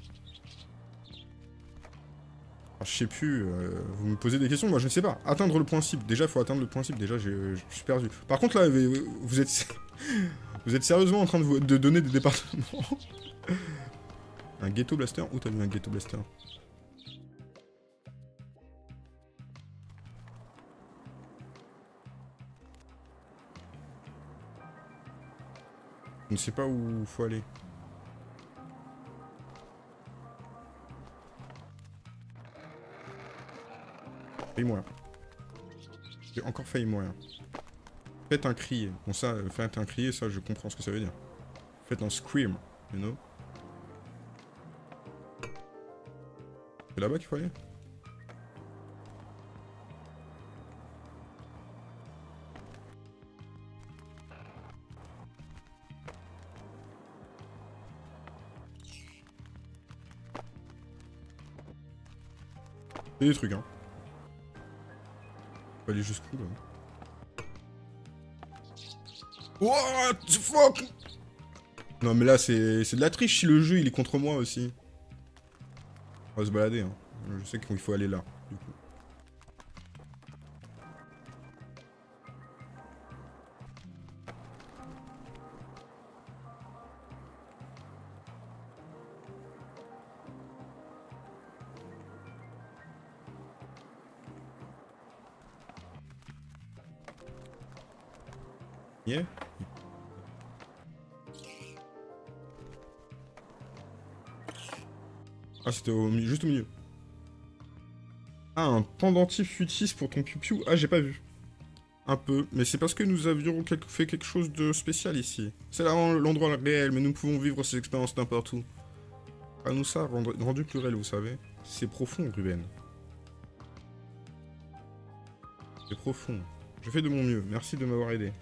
Ah, je sais plus, vous me posez des questions, moi je ne sais pas. Atteindre le point cible, déjà il faut atteindre le point cible, déjà je suis perdu. Par contre là, vous êtes... vous êtes sérieusement en train de donner des départements? Un ghetto blaster? Où t'as vu un ghetto blaster? Je ne sais pas où faut aller. Failli mourir. J'ai encore failli mourir. Faites un cri. Bon ça, faites un cri, ça je comprends ce que ça veut dire. Faites un scream, you know. C'est là-bas qu'il faut aller? Il y a des trucs, hein. Faut aller jusqu'où, là? What the fuck? Non, mais là, c'est de la triche si le jeu, il est contre moi aussi. On va se balader, hein. Je sais qu'il faut aller là, du coup. Yeah. Ah, c'était juste au milieu. Ah, un pendentif futis pour ton piou-piou. Ah, j'ai pas vu. Un peu, mais c'est parce que nous avions fait quelque chose de spécial ici. C'est là l'endroit réel, mais nous pouvons vivre ces expériences n'importe où. À nous ça, rendu plus réel, vous savez. C'est profond, Ruben. C'est profond. Je fais de mon mieux, merci de m'avoir aidé.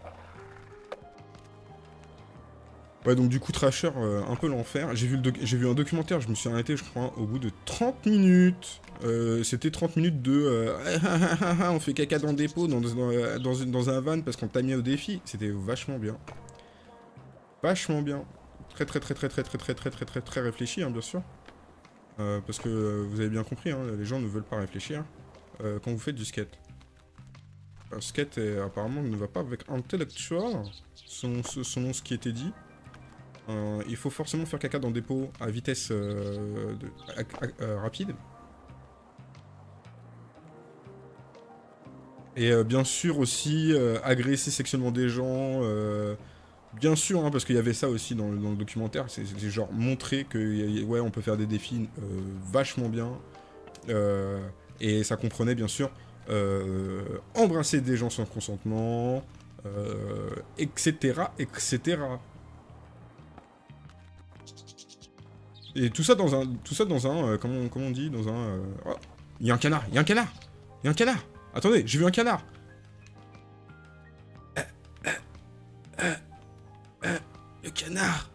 Ouais, donc du coup, Trasher, un peu l'enfer. J'ai vu un documentaire, je me suis arrêté, je crois, au bout de 30 minutes. C'était 30 minutes de... on fait caca dans le dépôt, dans un van, parce qu'on t'a mis au défi. C'était vachement bien. Vachement bien. Très réfléchi, hein, bien sûr. Parce que vous avez bien compris, hein, les gens ne veulent pas réfléchir quand vous faites du skate. Skate, apparemment, ne va pas avec intellectual, selon ce qui était dit. Il faut forcément faire caca dans le dépôt à vitesse rapide. Et bien sûr aussi agresser sexuellement des gens. Bien sûr, hein, parce qu'il y avait ça aussi dans le documentaire. C'est genre montrer que ouais, on peut faire des défis vachement bien. Et ça comprenait bien sûr embrasser des gens sans consentement, etc., etc. Et tout ça dans un... comment on dit? Dans un... Oh, il y a un canard, il y a un canard. Il y a un canard. Attendez, j'ai vu un canard. Le canard.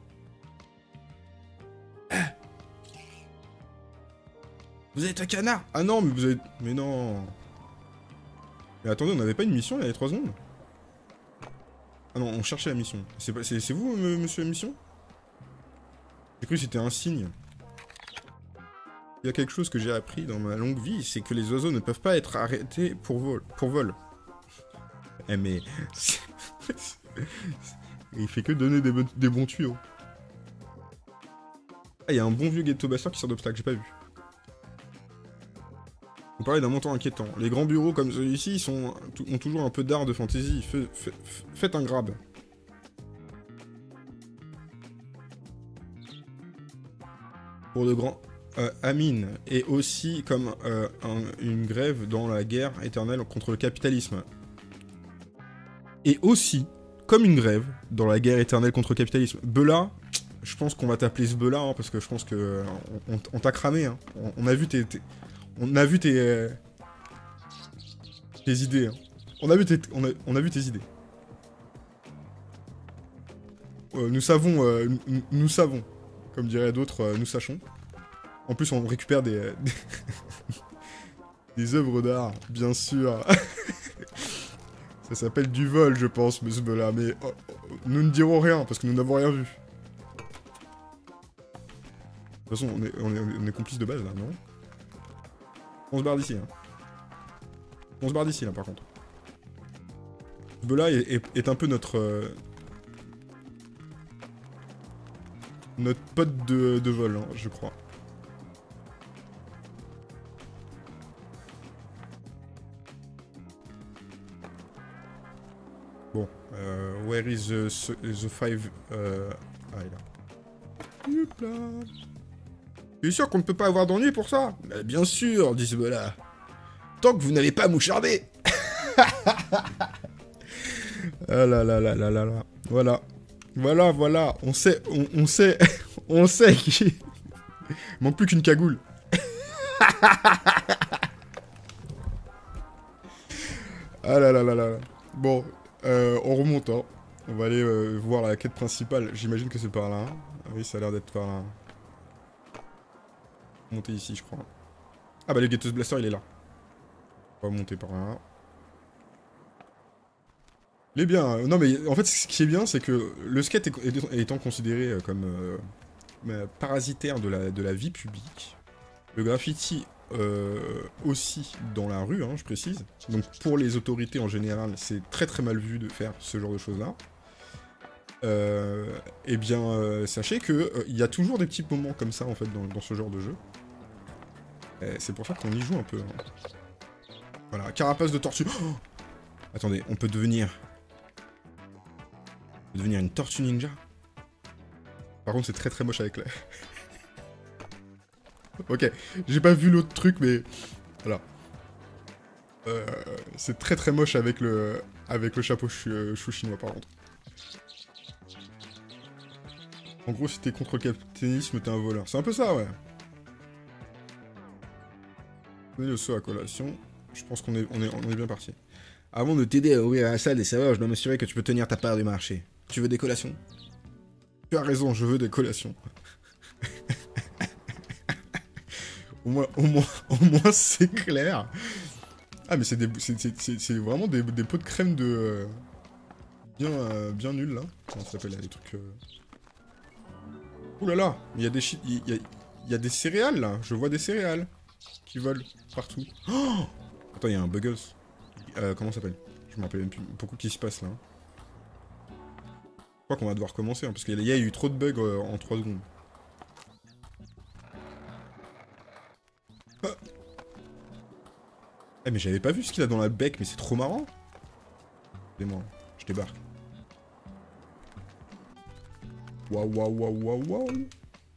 Vous êtes un canard. Ah non, mais vous êtes... Mais non. Mais attendez, on n'avait pas une mission il y a 3 secondes? Ah non, on cherchait la mission. C'est vous, monsieur la mission? J'ai cru que c'était un signe. Il y a quelque chose que j'ai appris dans ma longue vie, c'est que les oiseaux ne peuvent pas être arrêtés pour vol. Eh mais... Il fait que donner des bons tuyaux. Ah, il y a un bon vieux ghetto bastard qui sort d'obstacle, j'ai pas vu. On parlait d'un montant inquiétant. Les grands bureaux comme celui-ci ont toujours un peu d'art de fantaisie. Faites un grab. Pour de grands... Amine est aussi comme une grève dans la guerre éternelle contre le capitalisme. Et aussi comme une grève dans la guerre éternelle contre le capitalisme. Bela, je pense qu'on va t'appeler ce Bela, hein, parce que je pense que on t'a cramé. Hein. On a vu tes idées. Hein. On a vu tes idées. Nous savons, comme diraient d'autres, nous sachons. En plus, on récupère des œuvres d'art, bien sûr. Ça s'appelle du vol, je pense, ce Bela, mais nous ne dirons rien, parce que nous n'avons rien vu. De toute façon, on est complices de base, là, non? On se barre d'ici, hein. On se barre d'ici, là, par contre. Ce Bela est un peu notre pote de vol, hein, je crois. Bon, where is the five... Ah, il est là. Hop là. Tu es sûr qu'on ne peut pas avoir d'ennui pour ça? Mais bien sûr, dit ce Bela. Tant que vous n'allez pas moucharder. Ah là là là là là là. Voilà. Voilà. On sait qui... Il manque plus qu'une cagoule. Ah là là là là. Bon... on remonte, hein. On va aller voir la quête principale. J'imagine que c'est par là. Ah oui, ça a l'air d'être par là. Monter ici, je crois. Ah bah le Ghetto's Blaster, il est là. On va monter par là. Il est bien. Non mais en fait, ce qui est bien, c'est que le skate étant considéré comme parasitaire de la vie publique, le graffiti... aussi dans la rue, hein, je précise. Donc pour les autorités en général, c'est très très mal vu de faire ce genre de choses-là. Eh bien, sachez que il y a toujours des petits moments comme ça en fait dans ce genre de jeu. C'est pour ça qu'on y joue un peu. Hein. Voilà, carapace de tortue. Oh, attendez, on peut devenir une tortue ninja. Par contre, c'est très très moche avec la... Ok, j'ai pas vu l'autre truc, mais... Voilà. C'est très très moche avec le chapeau chou chinois, par contre. En gros, si t'es contre le capitalisme, t'es un voleur. C'est un peu ça, ouais. Donnez le saut à collation. Je pense qu'on est bien parti. Avant de t'aider à ouvrir la salle des serveurs, je dois m'assurer que tu peux tenir ta part du marché. Tu veux des collations? Tu as raison, je veux des collations. Au moins c'est clair. Ah mais c'est vraiment des pots de crème de... bien nuls là. Comment ça s'appelle là, les trucs... Ouh là là, il y a des céréales là. Je vois des céréales qui volent partout. Oh, attends, il y a un Buggles. Comment ça s'appelle? Je me rappelle même plus. Pourquoi qu'est-ce qui se passe là? Je crois qu'on va devoir commencer, hein, parce qu'il y a eu trop de bugs en 3 secondes. Ah. Eh mais j'avais pas vu ce qu'il a dans la bec, mais c'est trop marrant. Excusez-moi, je débarque. Waouh, waouh, waouh, waouh, waouh.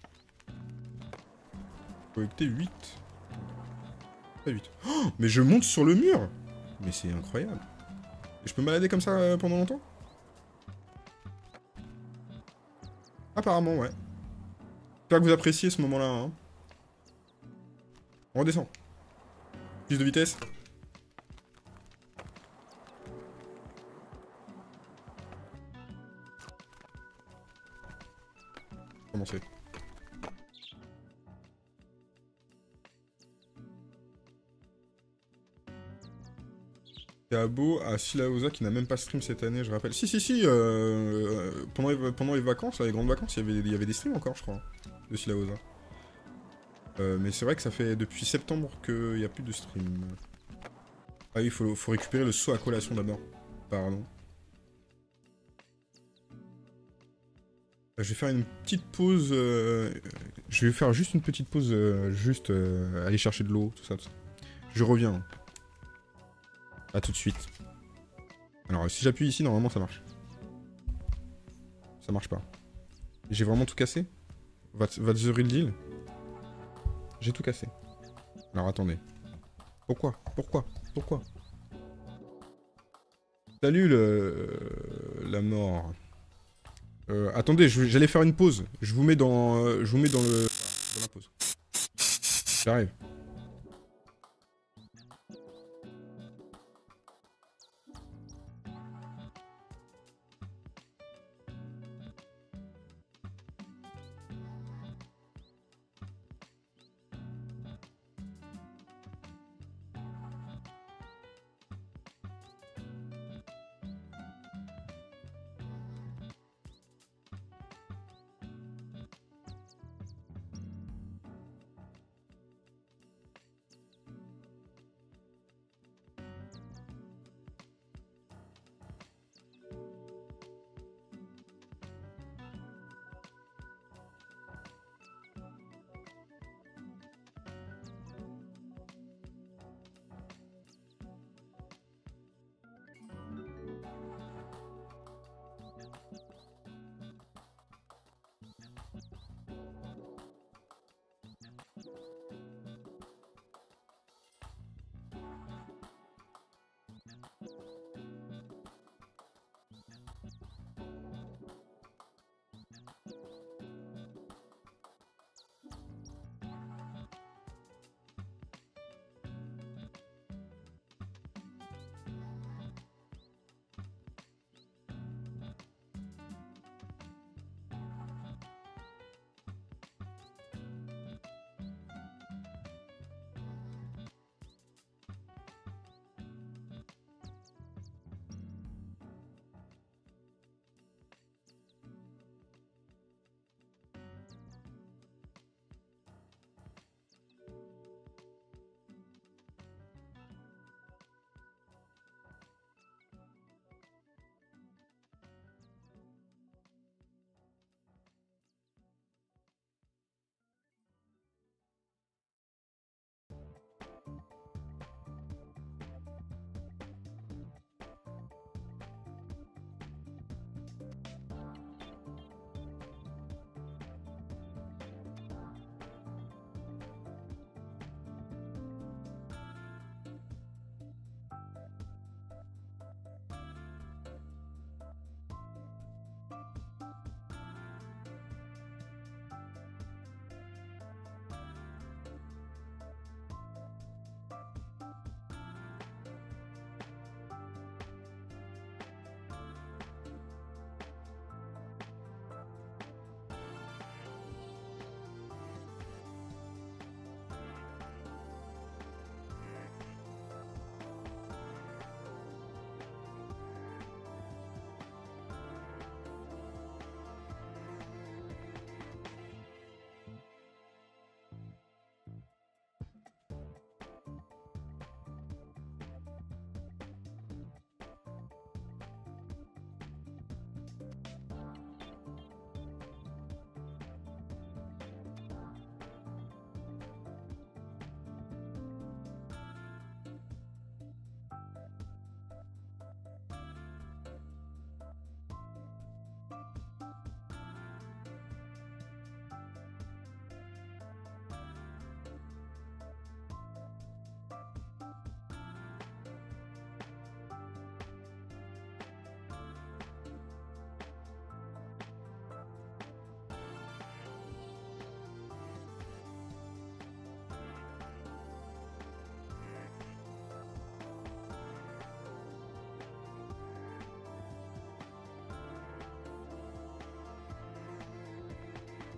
Collecter 8. Pas 8. Oh, mais je monte sur le mur. Mais c'est incroyable. Et je peux me balader comme ça pendant longtemps? Apparemment, ouais. J'espère que vous appréciez ce moment-là. Hein. On redescend. Plus de vitesse. Commencer. Théabo à Silaosa qui n'a même pas stream cette année, je rappelle. Si, pendant les vacances, les grandes vacances, il y avait des streams encore, je crois, de Silaosa. Mais c'est vrai que ça fait depuis septembre qu'il n'y a plus de stream. Ah oui, il faut récupérer le seau à collation d'abord. Pardon. Je vais faire une petite pause. Je vais faire juste une petite pause, aller chercher de l'eau, tout ça, tout ça. Je reviens. A tout de suite. Alors, si j'appuie ici, normalement ça marche. Ça marche pas. J'ai vraiment tout cassé? What's the real deal? J'ai tout cassé. Alors, attendez. Pourquoi? Salut la mort. Attendez, j'allais faire une pause. Je vous mets dans la pause. J'arrive.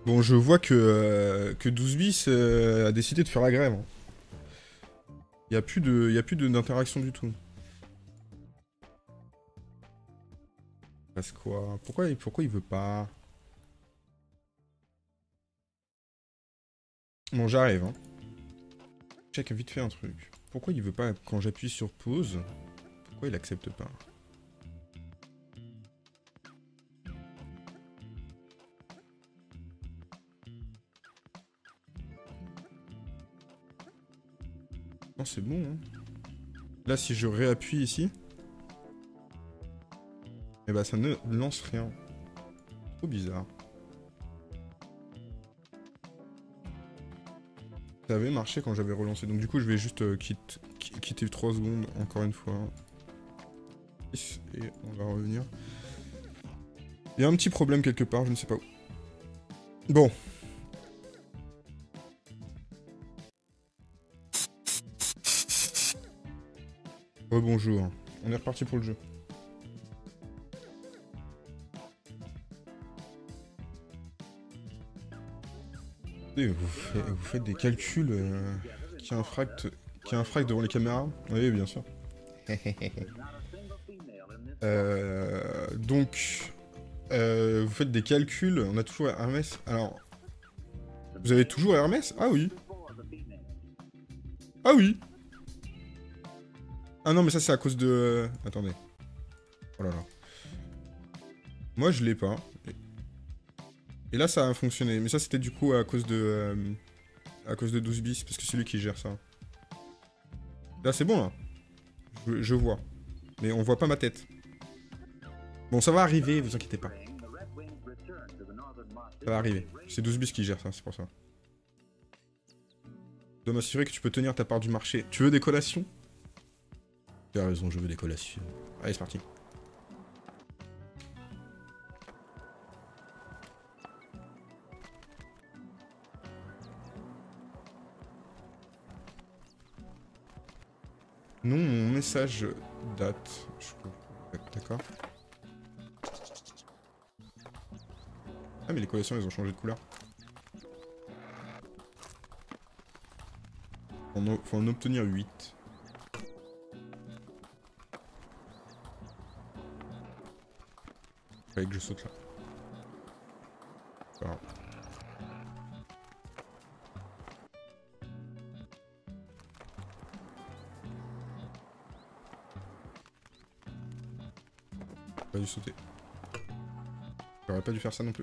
Bon, je vois que 12 bis a décidé de faire la grève. Hein. Y a plus d'interaction du tout. Parce quoi? Pourquoi il veut pas? Bon, j'arrive. Hein. Check vite fait un truc. Pourquoi il veut pas quand j'appuie sur pause? Pourquoi il accepte pas? Non, c'est bon. Hein. Là, si je réappuie ici, eh ben ça ne lance rien. Trop bizarre. Ça avait marché quand j'avais relancé. Donc du coup, je vais juste quitter 3 secondes encore une fois. Et on va revenir. Il y a un petit problème quelque part, je ne sais pas où. Bon. Rebonjour. On est reparti pour le jeu. Vous faites des calculs qui infractent devant les caméras? Oui, bien sûr. Donc, vous faites des calculs. On a toujours Hermès. Alors, vous avez toujours Hermès? Ah oui. Ah oui. Ah non, mais ça c'est à cause de... Attendez. Oh là là. Moi je l'ai pas. Et là ça a fonctionné. Mais ça c'était du coup à cause de 12 bis, parce que c'est lui qui gère ça. Là c'est bon là. Je vois. Mais on voit pas ma tête. Bon, ça va arriver, vous inquiétez pas. Ça va arriver. C'est 12 bis qui gère ça, c'est pour ça. Je dois m'assurer que tu peux tenir ta part du marché. Tu veux des collations? Tu as raison, je veux des collations. Allez, c'est parti. Non, mon message date. D'accord. Ah, mais les collations, elles ont changé de couleur. Faut en obtenir 8. Fallait que je saute là. Alors. Pas dû sauter. J'aurais pas dû faire ça non plus.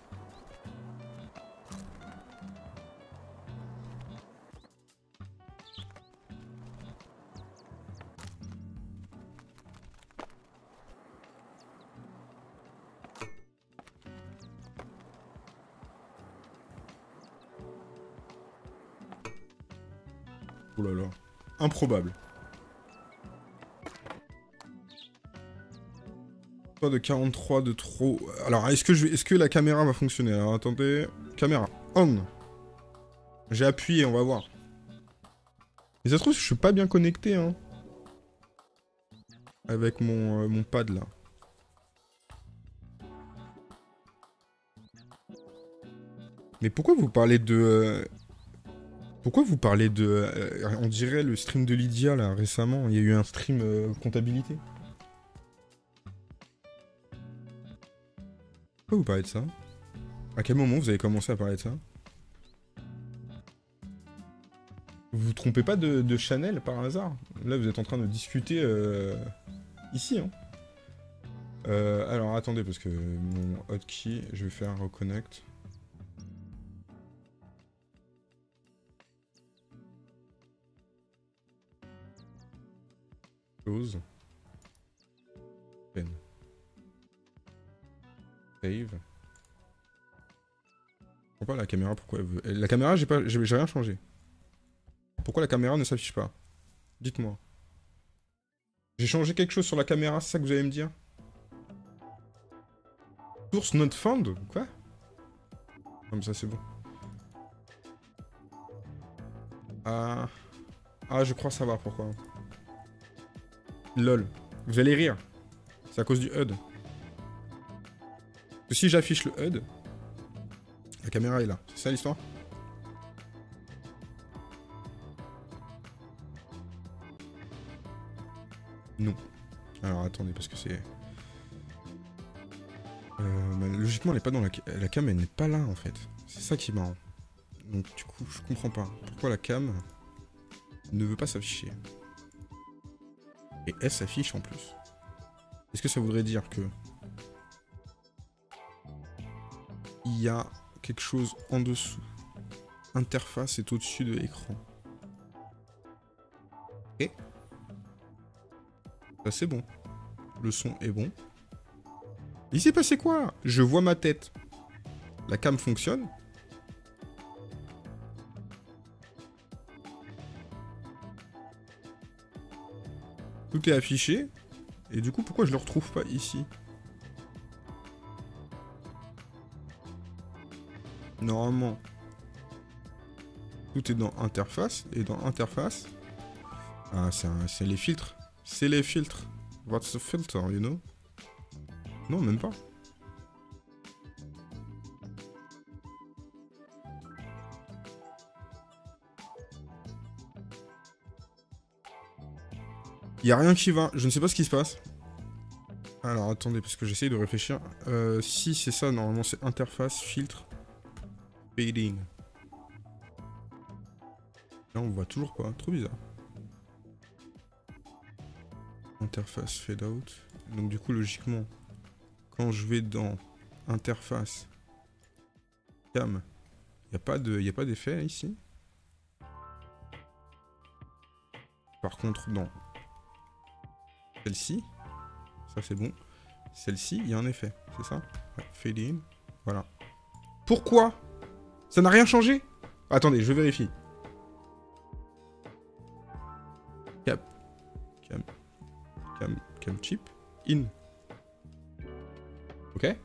Oh là là. Improbable. Pas de 43 de trop. Alors, est-ce que la caméra va fonctionner? Alors, attendez. Caméra. On. J'ai appuyé, on va voir. Mais ça se trouve, je suis pas bien connecté, hein. Avec mon pad, là. Mais pourquoi vous parlez de... Pourquoi vous parlez de... on dirait le stream de Lydia, là, récemment. Il y a eu un stream comptabilité. Pourquoi vous parlez de ça? À quel moment vous avez commencé à parler de ça? Vous vous trompez pas de Chanel, par hasard? Là, vous êtes en train de discuter... ici, hein. Alors, attendez, parce que mon hotkey, je vais faire un reconnect. Close. Pen. Save. Pourquoi la caméra, pourquoi elle veut... La caméra, j'ai rien changé. Pourquoi la caméra ne s'affiche pas? Dites-moi. J'ai changé quelque chose sur la caméra, c'est ça que vous allez me dire? Source not found? Quoi? Comme ça, c'est bon. Ah, je crois savoir pourquoi. Lol. Vous allez rire. C'est à cause du HUD. Parce que si j'affiche le HUD, La caméra est là. C'est ça l'histoire? Non. Alors attendez, parce que c'est... bah, logiquement, elle est pas dans la cam, elle n'est pas là en fait. C'est ça qui est marrant. Donc du coup, je comprends pas. Pourquoi la cam ne veut pas s'afficher? Et elle s'affiche en plus. Est-ce que ça voudrait dire que... il y a quelque chose en dessous? Interface est au-dessus de l'écran. Et... ça c'est bon. Le son est bon. Il s'est passé quoi? Je vois ma tête. La cam fonctionne. Tout est affiché. Et du coup, pourquoi je le retrouve pas ici? Normalement, tout est dans interface. Et dans interface... ah, c'est les filtres. C'est les filtres. What's the filter, you know? Non, même pas. Il y a rien qui va. Je ne sais pas ce qui se passe. Alors, attendez, parce que j'essaye de réfléchir. Si, c'est ça, normalement, c'est interface, filtre, fading. Là, on voit toujours pas. Trop bizarre. Interface, fade out. Donc, du coup, logiquement, quand je vais dans interface, cam, il n'y a pas d'effet ici. Par contre, dans celle-ci, ça c'est bon. Celle-ci, il y a un effet, c'est ça? Ouais, fade in, voilà. Pourquoi? Ça n'a rien changé? Attendez, je vérifie. Cam chip, in. Ok.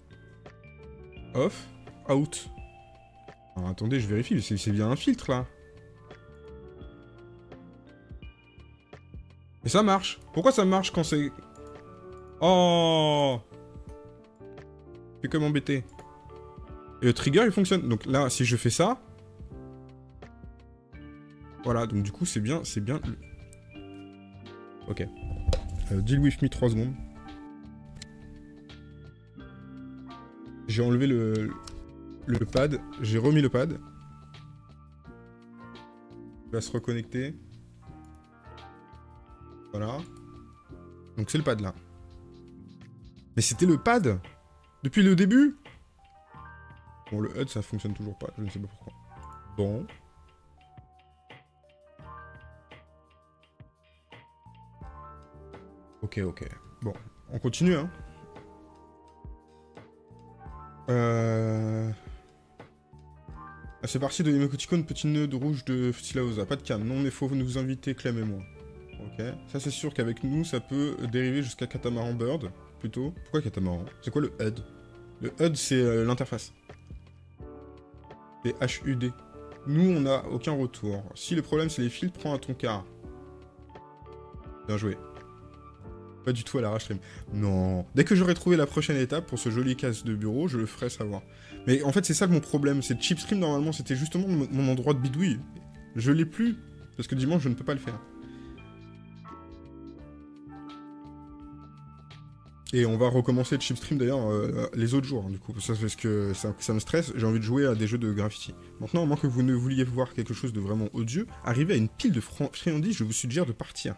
Off, out. Alors, attendez, je vérifie, c'est bien un filtre là. Et ça marche. Pourquoi ça marche quand c'est... oh, c'est comme embêté. Et le trigger il fonctionne. Donc là, si je fais ça... voilà, donc du coup c'est bien... ok. Deal with me 3 secondes. J'ai enlevé le pad. J'ai remis le pad. Il va se reconnecter. Voilà. Donc c'est le pad là. Mais c'était le pad depuis le début. Bon, le HUD ça fonctionne toujours pas. Je ne sais pas pourquoi. Bon. Ok. Bon, on continue, hein. Ah, c'est parti de l'émoticône petit nœud de rouge de Stilaosa. Pas de cam. Non, mais faut nous inviter, Clem et moi. Ok. Ça, c'est sûr qu'avec nous, ça peut dériver jusqu'à Catamaran Bird, plutôt. Pourquoi Catamaran? C'est quoi le HUD? Le HUD, c'est l'interface. C'est HUD. Nous, on n'a aucun retour. Si le problème, c'est les fils, prends un ton quart. Bien joué. Pas du tout à l'arrache stream. Non. Dès que j'aurai trouvé la prochaine étape pour ce joli casse de bureau, je le ferai savoir. Mais en fait, c'est ça mon problème. C'est chipstream, normalement, c'était justement mon endroit de bidouille. Je l'ai plus. Parce que dimanche, je ne peux pas le faire. Et on va recommencer le chipstream d'ailleurs les autres jours, du coup. Parce que ça me stresse. J'ai envie de jouer à des jeux de graffiti. Maintenant, à moins que vous ne vouliez voir quelque chose de vraiment odieux, arrivé à une pile de friandises, je vous suggère de partir.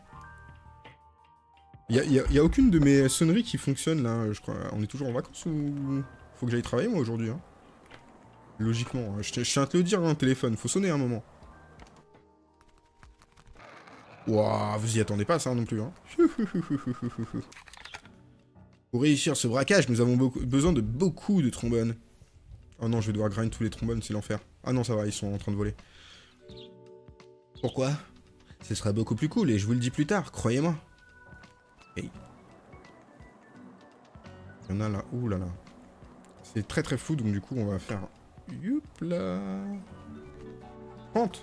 Y a aucune de mes sonneries qui fonctionne là, je crois. On est toujours en vacances ou... faut que j'aille travailler moi aujourd'hui, hein. Logiquement, hein. Je tiens à te le dire, hein, téléphone, faut sonner à un moment. Ouah, vous y attendez pas ça non plus, hein. Pour réussir ce braquage, nous avons besoin de beaucoup de trombones. Oh non, je vais devoir grind tous les trombones, c'est l'enfer. Ah non, ça va, ils sont en train de voler. Pourquoi? Ce sera beaucoup plus cool et je vous le dis plus tard, croyez-moi. Hey. Il y en a là. Ouh là là. C'est très très flou, donc du coup on va faire... youp là. 30.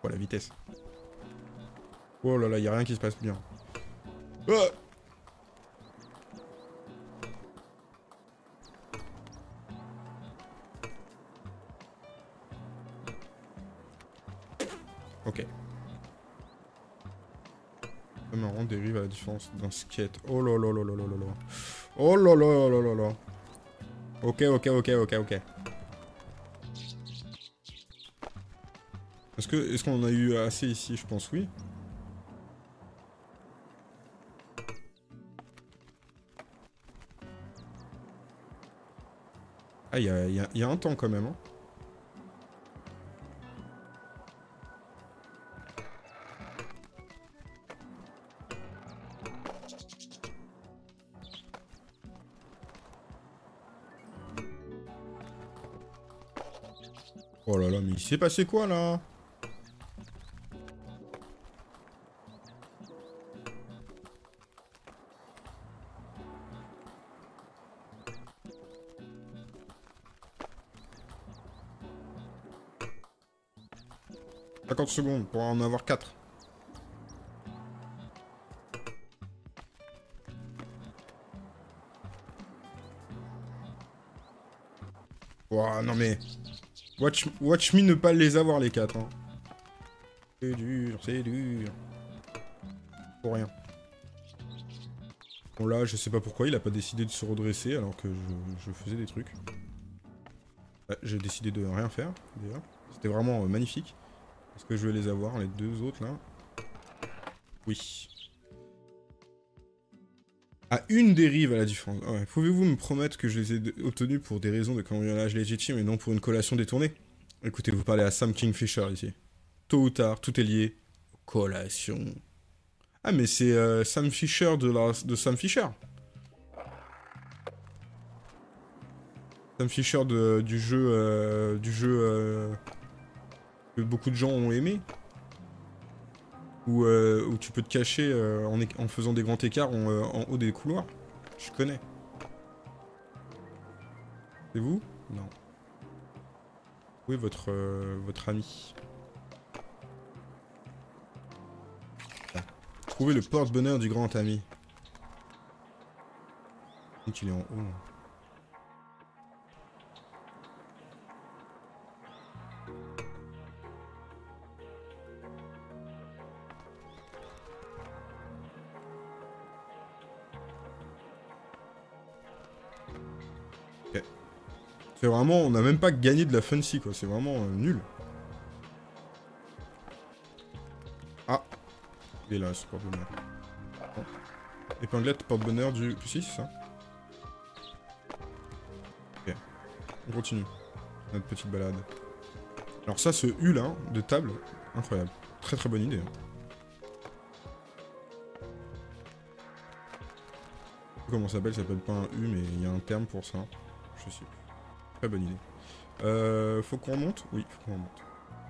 quoi, la vitesse. Oh là là, y a rien qui se passe bien. Ah ok. C'est marrant, dérive à la différence d'un skate. Oh là là là là là là là. Oh là là là là là. Ok, ok, ok, ok, ok. Est-ce qu'on en a eu assez ici? Je pense oui. Ah, il y a un temps quand même, hein. Oh là là, mais il s'est passé quoi, là? « 50 secondes pour en avoir 4. Ouah, non mais... Watch me ne pas les avoir, les 4. Hein. C'est dur, c'est dur. Pour rien. Bon là, je sais pas pourquoi il a pas décidé de se redresser alors que je faisais des trucs. J'ai décidé de rien faire, déjà. C'était vraiment magnifique. Est-ce que je vais les avoir, les deux autres, là? Oui. À une dérive à la différence. Ouais. Pouvez-vous me promettre que je les ai obtenus pour des raisons de cambriolage légitime et non pour une collation détournée? Écoutez, vous parlez à Sam Kingfisher, ici. Tôt ou tard, tout est lié. Collation. Ah, mais c'est Sam Fisher de Sam Fisher. Sam Fisher du jeu que beaucoup de gens ont aimé. Où tu peux te cacher en faisant des grands écarts en haut des couloirs. Je connais. C'est vous? Non. Où est votre ami? Ah. Trouvez le porte-bonheur du grand ami. Donc il est en haut. Ok. C'est vraiment, on n'a même pas gagné de la fancy quoi, c'est vraiment nul. Ah, il est là ce porte-bonheur. Bon. Épinglette porte-bonheur du... Si, c'est ça. Ok, on continue. Notre petite balade. Alors ça, ce U là, de table, incroyable. Très très bonne idée. Comment ça s'appelle pas un U, mais il y a un terme pour ça. Je sais plus. Très bonne idée. Faut qu'on remonte? Oui, faut qu'on remonte.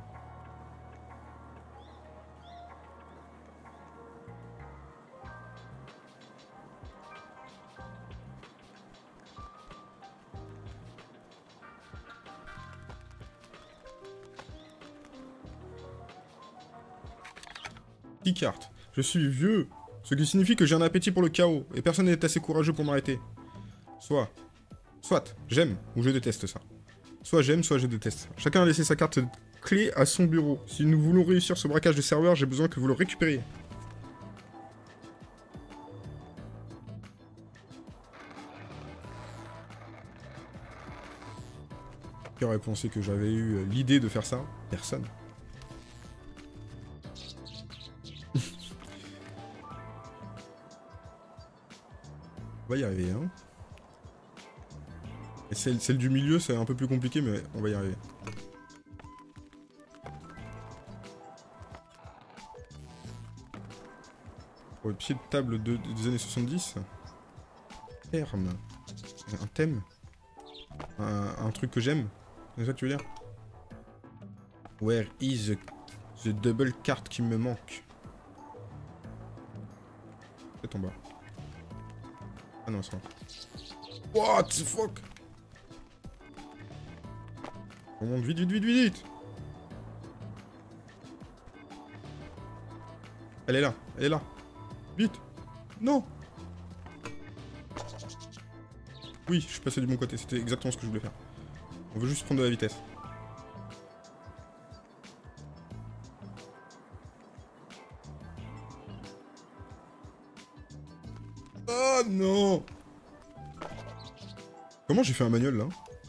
Carte. Je suis vieux, ce qui signifie que j'ai un appétit pour le chaos, et personne n'est assez courageux pour m'arrêter. Soit, j'aime, ou je déteste ça. Soit j'aime, soit je déteste. Chacun a laissé sa carte clé à son bureau. Si nous voulons réussir ce braquage de serveur, j'ai besoin que vous le récupériez. Qui aurait pensé que j'avais eu l'idée de faire ça? Personne. On va y arriver, hein. Et celle du milieu, c'est un peu plus compliqué, mais on va y arriver. Pour le pied de table des années 70. Terme. Un thème. Un truc que j'aime. C'est ça que tu veux dire? Where is the double card qui me manque? C'est en bas. Ah non, c'est vrai. What the fuck? On monte vite, vite, vite, vite! Elle est là, elle est là. Vite. Non. Oui, je suis passé du bon côté, c'était exactement ce que je voulais faire. On veut juste prendre de la vitesse. Oh non. Comment j'ai fait un manuel là?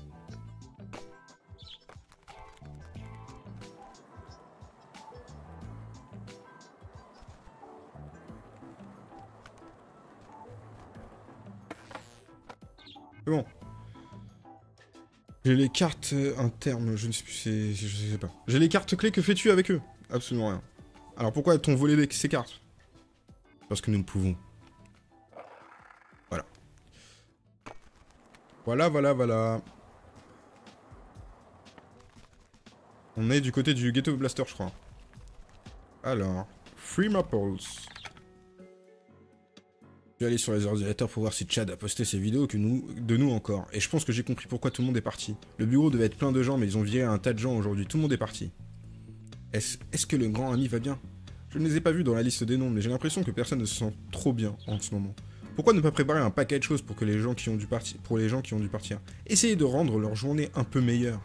C'est bon. J'ai les cartes internes, je ne sais plus, je sais pas. J'ai les cartes clés, que fais-tu avec eux? Absolument rien. Alors pourquoi a-t-on volé ces cartes? Parce que nous le pouvons. Voilà. Voilà. On est du côté du Ghetto Blaster, je crois. Alors, Free Maples. Je vais aller sur les ordinateurs pour voir si Chad a posté ses vidéos de nous encore. Et je pense que j'ai compris pourquoi tout le monde est parti. Le bureau devait être plein de gens, mais ils ont viré un tas de gens aujourd'hui. Tout le monde est parti. Est-ce que le grand ami va bien? Je ne les ai pas vus dans la liste des noms, mais j'ai l'impression que personne ne se sent trop bien en ce moment. Pourquoi ne pas préparer un paquet de choses pour les gens qui ont dû partir? Essayez de rendre leur journée un peu meilleure.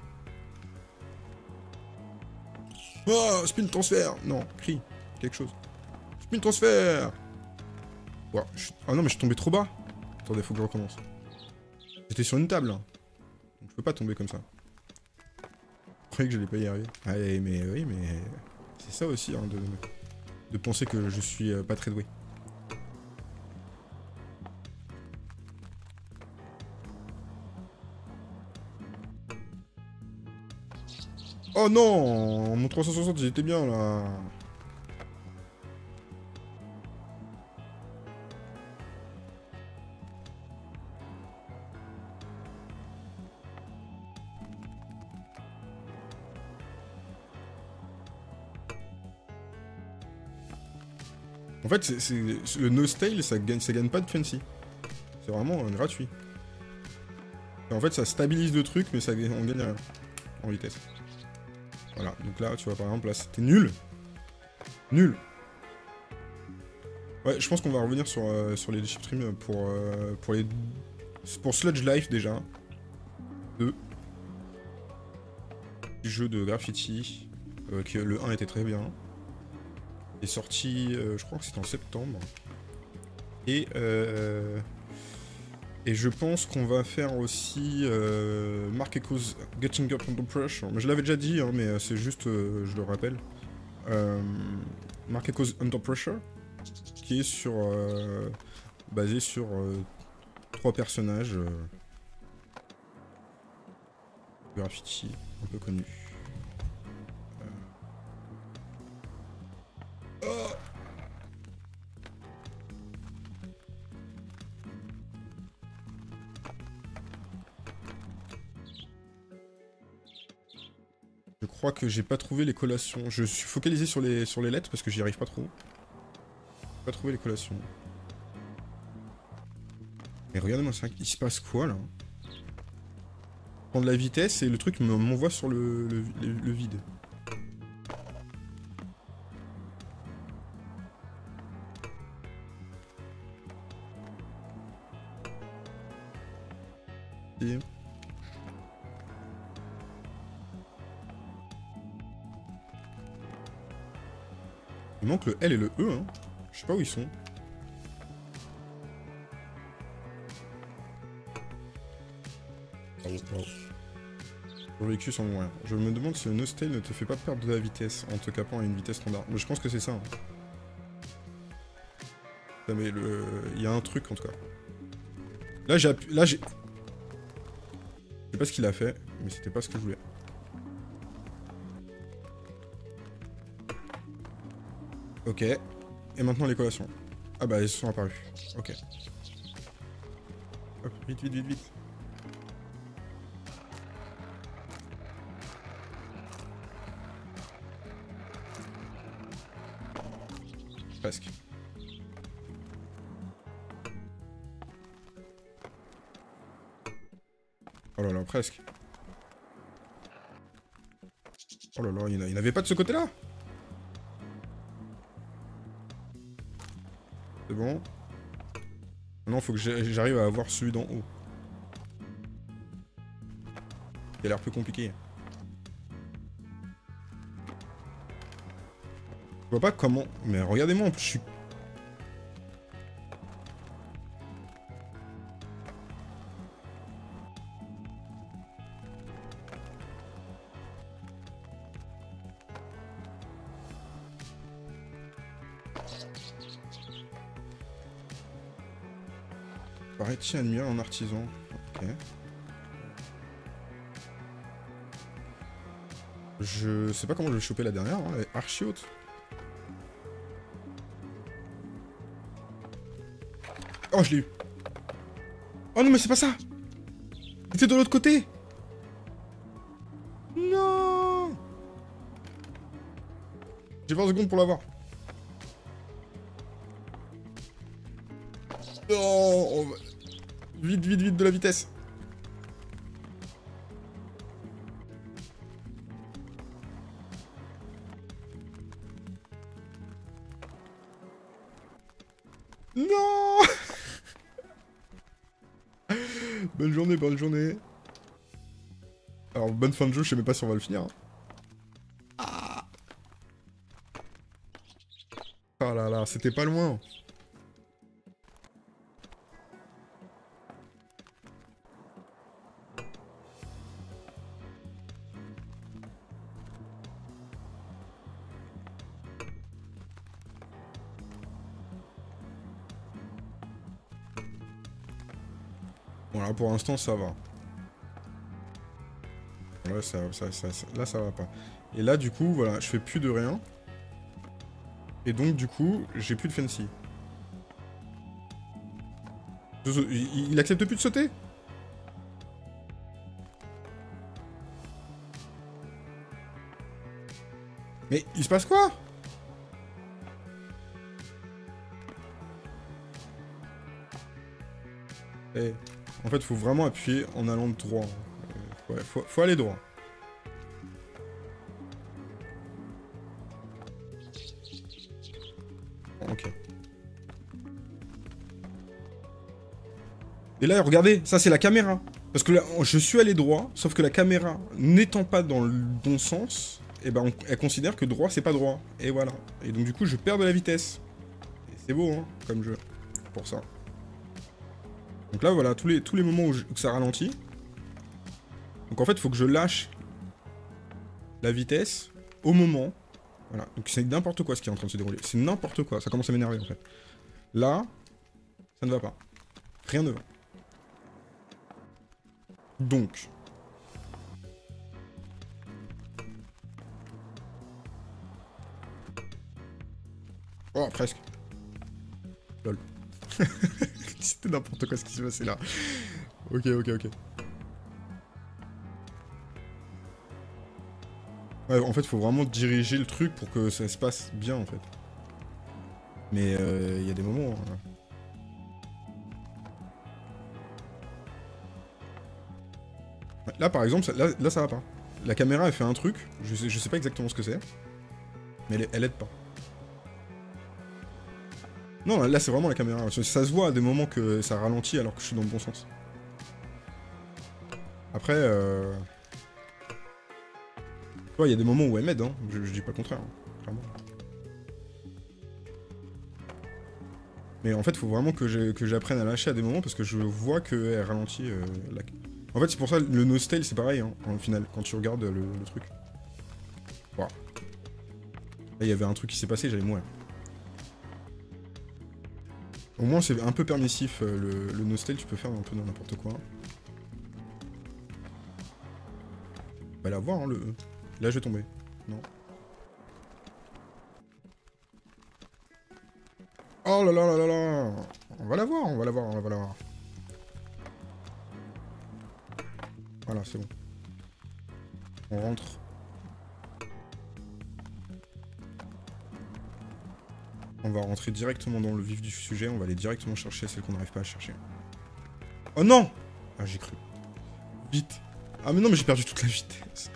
Oh, spin transfert! Non, crie. Quelque chose. Spin transfert! Wow, ah non, mais je suis tombé trop bas. Attendez, faut que je recommence. J'étais sur une table, hein. Donc je peux pas tomber comme ça. Je croyais que j'allais pas y arriver. Ah, mais oui, mais... C'est ça aussi, hein, de penser que je suis pas très doué. Oh non! Mon 360, il était bien, là. En fait, le no-stale, ça gagne pas de fancy. C'est vraiment gratuit. Et en fait, ça stabilise le truc, mais on gagne rien en vitesse. Voilà, donc là, tu vois, par exemple, là, c'était nul. Nul. Ouais, je pense qu'on va revenir sur les chip streams pour Sludge Life, déjà. 2. Jeu de graffiti. Que le 1 était très bien. Il est sorti, je crois que c'était en septembre. Et je pense qu'on va faire aussi Mark Echo's Getting Up Under Pressure. Mais je l'avais déjà dit, hein, mais c'est juste, je le rappelle. Mark Echo's Under Pressure, qui est basé sur 3 personnages graffiti un peu connus. Je crois que j'ai pas trouvé les collations. Je suis focalisé sur les lettres parce que j'y arrive pas trop. J'ai pas trouvé les collations. Mais regardez-moi ça, il se passe quoi là? Prendre la vitesse et le truc m'envoie sur le vide. Et... il manque le L et le E, hein. Je sais pas où ils sont. Survécu sans mourir. Je me demande si le no-stale ne te fait pas perdre de la vitesse en te capant à une vitesse standard. Mais je pense que c'est ça. Hein. Non, mais il y a un truc en tout cas. Là j'ai... Je sais pas ce qu'il a fait, mais c'était pas ce que je voulais. Ok. Et maintenant les collations. Ah bah elles sont apparues. Ok. Hop, vite. Presque. Oh là là, presque. Oh là là, il n'y en avait pas de ce côté-là. C'est bon. Maintenant, faut que j'arrive à avoir celui d'en haut. Il a l'air plus compliqué. Je vois pas comment... Mais regardez-moi, en plus, je suis... Paraît-il admirer un artisan. Ok. Je sais pas comment je vais choper la dernière, hein. Elle est archi haute. Oh, je l'ai eu. Oh non, mais c'est pas ça. C'était de l'autre côté. Non. J'ai 20 secondes pour l'avoir. Non. Vite, vite, vite, de la vitesse. Non. Bonne journée, bonne journée. Alors, bonne fin de jeu, je sais même pas si on va le finir. Hein. Ah. Oh là là, c'était pas loin. Voilà, pour l'instant, ça va. Là, là, ça va pas. Et là, du coup, voilà, je fais plus de rien. Et donc, du coup, j'ai plus de fancy. Il accepte plus de sauter? Mais il se passe quoi? Eh, en fait, faut vraiment appuyer en allant droit. Ouais, faut aller droit. Ok. Et là, regardez, ça c'est la caméra. Parce que là, je suis allé droit, sauf que la caméra, n'étant pas dans le bon sens, eh ben, elle considère que droit, c'est pas droit. Et voilà. Et donc du coup, je perds de la vitesse. Et c'est beau, hein, comme jeu. Pour ça. Donc là, voilà, tous les moments où ça ralentit. Donc en fait, il faut que je lâche la vitesse au moment. Voilà. Donc c'est n'importe quoi ce qui est en train de se dérouler. C'est n'importe quoi. Ça commence à m'énerver, en fait. Là, ça ne va pas. Rien ne va. Donc. Oh, presque. Lol. C'était n'importe quoi ce qui s'est passé là. Ok, ok, ok. Ouais, en fait, faut vraiment diriger le truc pour que ça se passe bien, en fait. Mais il y a des moments... Hein. Là, par exemple, là, ça va pas. La caméra, elle fait un truc, je sais pas exactement ce que c'est, mais elle aide pas. Non, là, c'est vraiment la caméra. Ça se voit à des moments que ça ralentit alors que je suis dans le bon sens. Après, tu vois, il y a des moments où elle m'aide, hein. Je dis pas le contraire, hein, clairement. Mais en fait, faut vraiment que j'apprenne à lâcher à des moments parce que je vois qu'elle ralentit la... En fait, c'est pour ça, le no-stale, c'est pareil, hein, au final, quand tu regardes le truc. Voilà. Là, il y avait un truc qui s'est passé, j'allais mourir. Au moins, c'est un peu permissif, le no-stale, tu peux faire un peu n'importe quoi. On va l'avoir, hein, le... Là, je vais tomber. Non. Oh là là là là là. On va l'avoir, on va l'avoir, on va l'avoir. Voilà, c'est bon. On rentre. On va rentrer directement dans le vif du sujet, on va aller directement chercher celle qu'on n'arrive pas à chercher. Oh non! Ah, j'ai cru. Vite. Ah mais non, mais j'ai perdu toute la vitesse.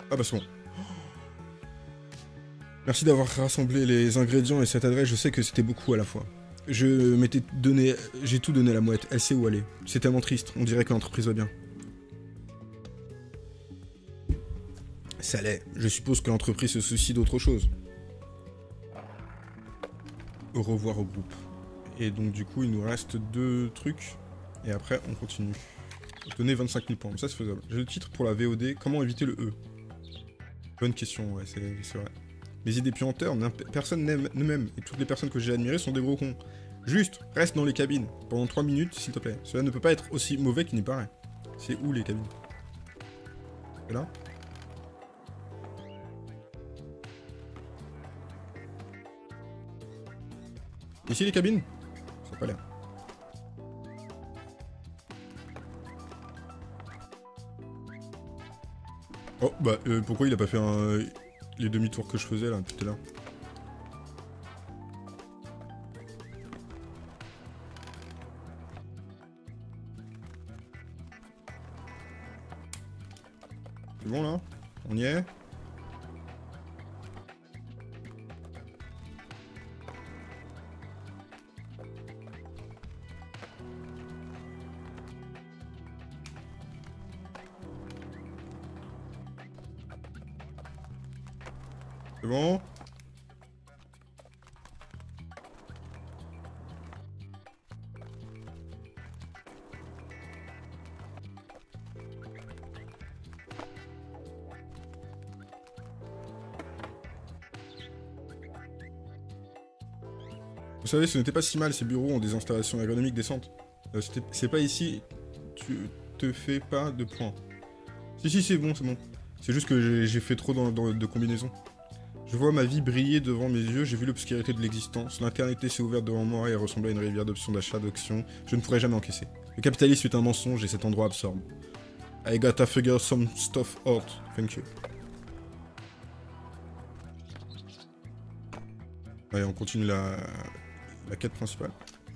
Ah bah c'est bon. Merci d'avoir rassemblé les ingrédients et cette adresse, je sais que c'était beaucoup à la fois. Je m'étais donné... J'ai tout donné à la mouette, elle sait où aller. C'est tellement triste, on dirait que l'entreprise va bien. Ça l'est, je suppose que l'entreprise se soucie d'autre chose. Au revoir au groupe. Et donc du coup, il nous reste 2 trucs, et après on continue. Donner 25 000 points, ça c'est faisable. J'ai le titre pour la VOD, comment éviter le E? Bonne question, ouais, c'est vrai. Les idées puanteur, personne ne m'aime, et toutes les personnes que j'ai admirées sont des gros cons. Juste, reste dans les cabines, pendant 3 minutes, s'il te plaît. Cela ne peut pas être aussi mauvais qu'il n'y paraît. C'est où les cabines? C'est là? Ici les cabines? Ça a pas l'air. Oh, bah, pourquoi il a pas fait les demi-tours que je faisais là, tout à l'heure? C'est bon là? On y est? C'est bon? Vous savez, ce n'était pas si mal, ces bureaux ont des installations ergonomiques décentes. C'est pas ici, tu te fais pas de points. Si, c'est bon, c'est bon. C'est juste que j'ai fait trop de combinaisons. Je vois ma vie briller devant mes yeux, j'ai vu l'obscurité de l'existence, l'internet s'est ouverte devant moi et ressemblait à une rivière d'options d'achat, d'actions, je ne pourrais jamais encaisser. Le capitalisme est un mensonge et cet endroit absorbe. I gotta figure some stuff out, thank you. Allez, on continue la quête principale.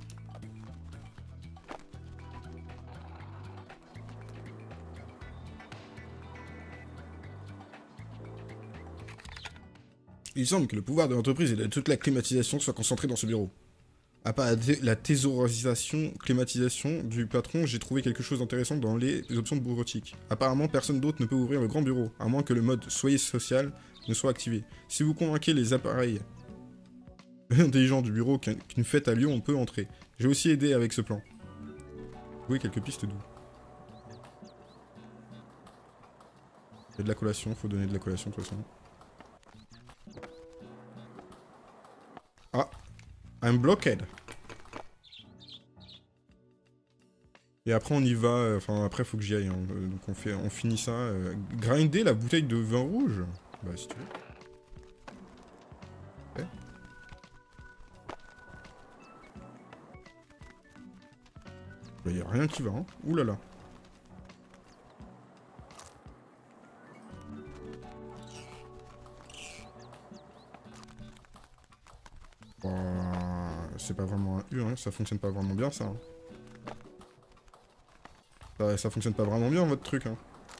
Il semble que le pouvoir de l'entreprise et de toute la climatisation soit concentré dans ce bureau. À part la thésaurisation, climatisation du patron, j'ai trouvé quelque chose d'intéressant dans les options de bureautique. Apparemment, personne d'autre ne peut ouvrir le grand bureau, à moins que le mode soyez social ne soit activé. Si vous convainquez les appareils intelligents du bureau qu'une fête a lieu, on peut entrer. J'ai aussi aidé avec ce plan. Oui, quelques pistes d'où. Il y a de la collation, faut donner de la collation de toute façon. Ah, I'm blocked. Et après on y va, enfin après faut que j'y aille, hein. Donc on finit ça. Grinder la bouteille de vin rouge. Bah si tu veux. Okay. Bah y a rien qui va, hein. Ouh là là. C'est pas vraiment un U, hein. Ça fonctionne pas vraiment bien ça. Ça fonctionne pas vraiment bien votre truc, hein.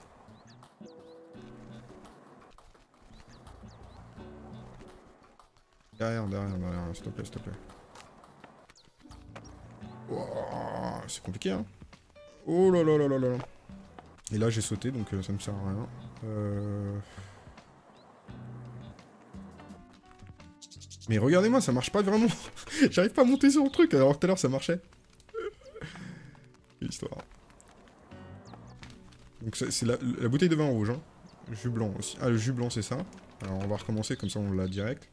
Derrière, s'il te plaît, s'il te plaît. Wow, c'est compliqué, hein. Oh là là là là là. Et là j'ai sauté, donc ça me sert à rien. Mais regardez-moi, ça marche pas vraiment. J'arrive pas à monter sur le truc, alors que tout à l'heure ça marchait. Histoire. Donc c'est la bouteille de vin rouge, hein. Jus blanc aussi. Ah, le jus blanc c'est ça. Alors on va recommencer, comme ça on l'a direct.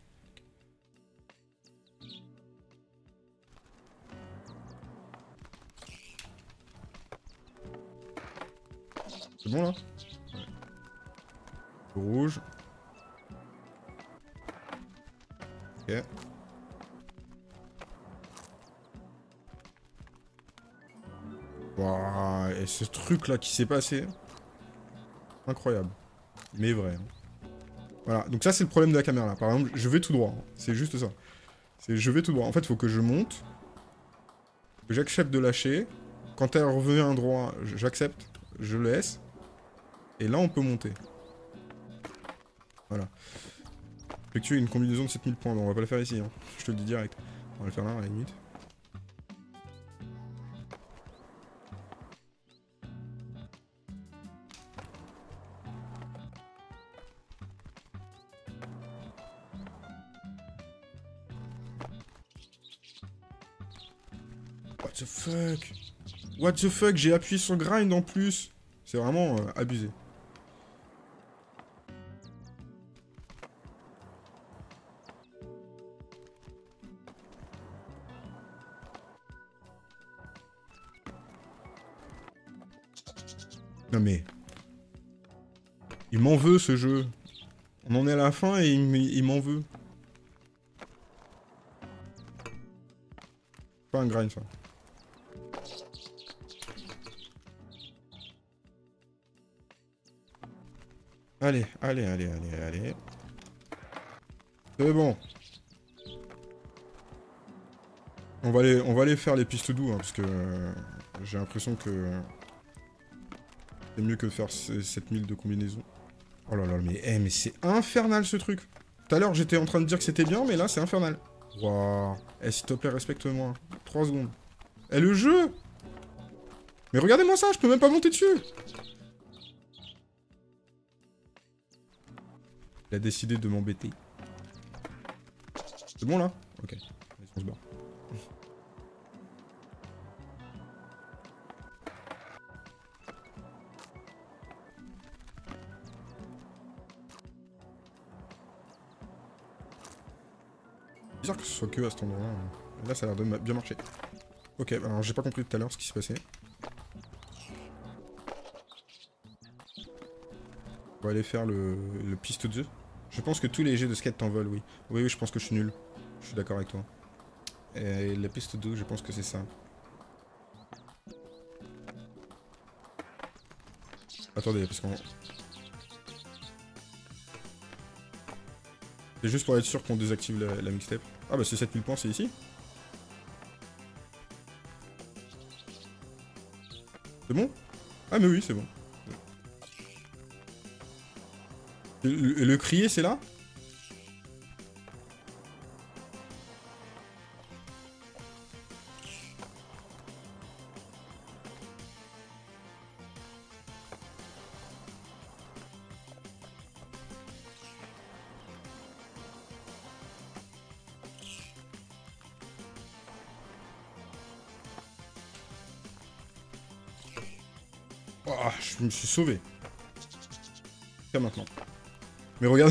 C'est bon là? Ouais. Rouge. Ok. Waouh, et ce truc là qui s'est passé. Incroyable. Mais vrai. Hein. Voilà, donc ça c'est le problème de la caméra là. Par exemple, je vais tout droit. Hein. C'est juste ça. C'est je vais tout droit. En fait, il faut que je monte. Que j'accepte de lâcher. Quand elle revient droit, j'accepte. Je laisse. Et là, on peut monter. Voilà. Effectuer une combinaison de 7000 points. Bon, on va pas le faire ici, hein. Je te le dis direct. On va le faire là, à la limite. What the fuck? What the fuck? J'ai appuyé sur grind en plus. C'est vraiment abusé. Non mais... Il m'en veut ce jeu. On en est à la fin et il m'en veut. Pas un grind ça. Allez, allez, allez, allez, allez. C'est bon. On va aller faire les pistes doux, hein, parce que j'ai l'impression que c'est mieux que de faire 7000 de combinaison. Oh là là, mais c'est infernal ce truc. Tout à l'heure j'étais en train de dire que c'était bien, mais là c'est infernal. Waouh. Eh, s'il te plaît, respecte-moi. 3 secondes. Eh, le jeu! Mais regardez-moi ça, je peux même pas monter dessus! Il a décidé de m'embêter. C'est bon là? Ok. Allez, on se barre. Bizarre que ce soit que à cet endroit-là. Là, ça a l'air de bien marcher. Ok, alors j'ai pas compris tout à l'heure ce qui se passait. On va aller faire le piste 2. Je pense que tous les jets de skate t'envolent, oui. Oui, oui, je pense que je suis nul. Je suis d'accord avec toi. Et la piste 2, je pense que c'est ça. Attendez, parce qu'on... C'est juste pour être sûr qu'on désactive la mixtape. Ah bah c'est 7000 points, c'est ici. C'est bon? Ah mais oui, c'est bon. Le crier, c'est là? Oh, je me suis sauvé. Tiens maintenant. Mais regarde.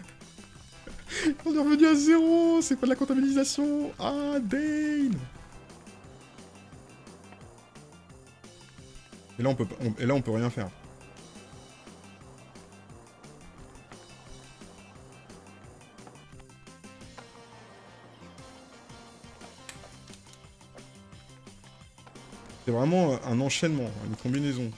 On est revenu à 0. C'est pas de la comptabilisation. Ah, Dane. Et là, on peut rien faire. C'est vraiment un enchaînement, une combinaison.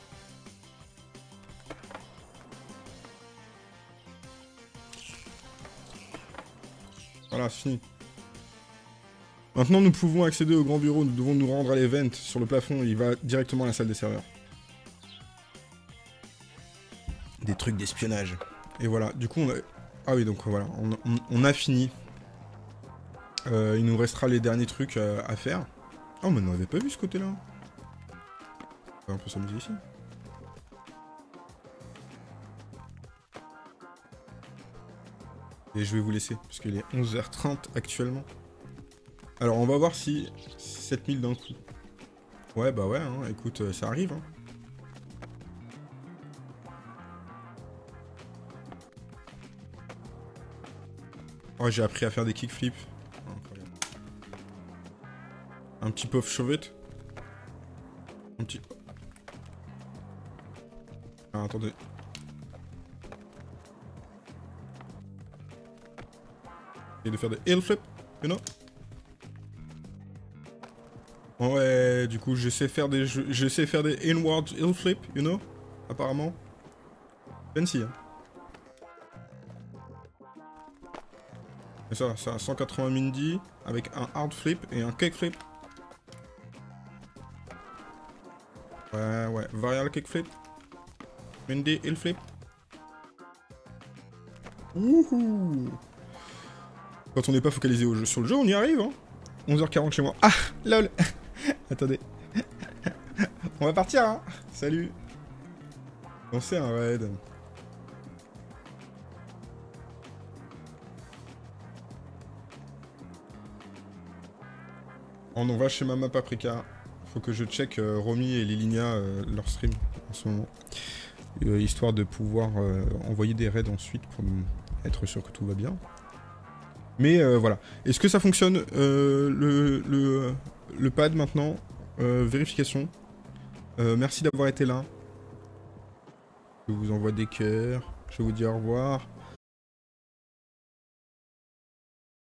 Voilà, c'est fini. Maintenant, nous pouvons accéder au grand bureau. Nous devons nous rendre à l'event sur le plafond. Il va directement à la salle des serveurs. Des trucs d'espionnage. Et voilà, du coup, on a... Ah oui, donc voilà, on a fini. Il nous restera les derniers trucs à faire. Oh, mais on n'avait pas vu ce côté-là. On peut s'amuser ici. Et je vais vous laisser, parce qu'il est 11h30 actuellement. Alors, on va voir si 7000 d'un coup. Ouais, bah ouais, hein, écoute, ça arrive. Hein. Oh, j'ai appris à faire des kickflips. Incroyable. Un petit puff chauvette. Un petit... Ah, attendez. Et de faire des heel flips, you know. Ouais, du coup, je sais faire des inward heel flip, you know. Apparemment. Fancy, hein. Et ça, 180 Mindy avec un hard flip et un cake flip. Ouais, varial kick flip. Mindy heel flip. Wouhou. Quand on n'est pas focalisé sur le jeu, on y arrive, hein. 11h40 chez moi. Ah, lol. Attendez. On va partir, hein. Salut. Lancer un raid. On va chez Mama Paprika. Faut que je check Romy et Lilinia leur stream en ce moment. Histoire de pouvoir envoyer des raids ensuite pour être sûr que tout va bien. Mais voilà. Est-ce que ça fonctionne le pad maintenant? Vérification. Merci d'avoir été là. Je vous envoie des cœurs. Je vous dis au revoir.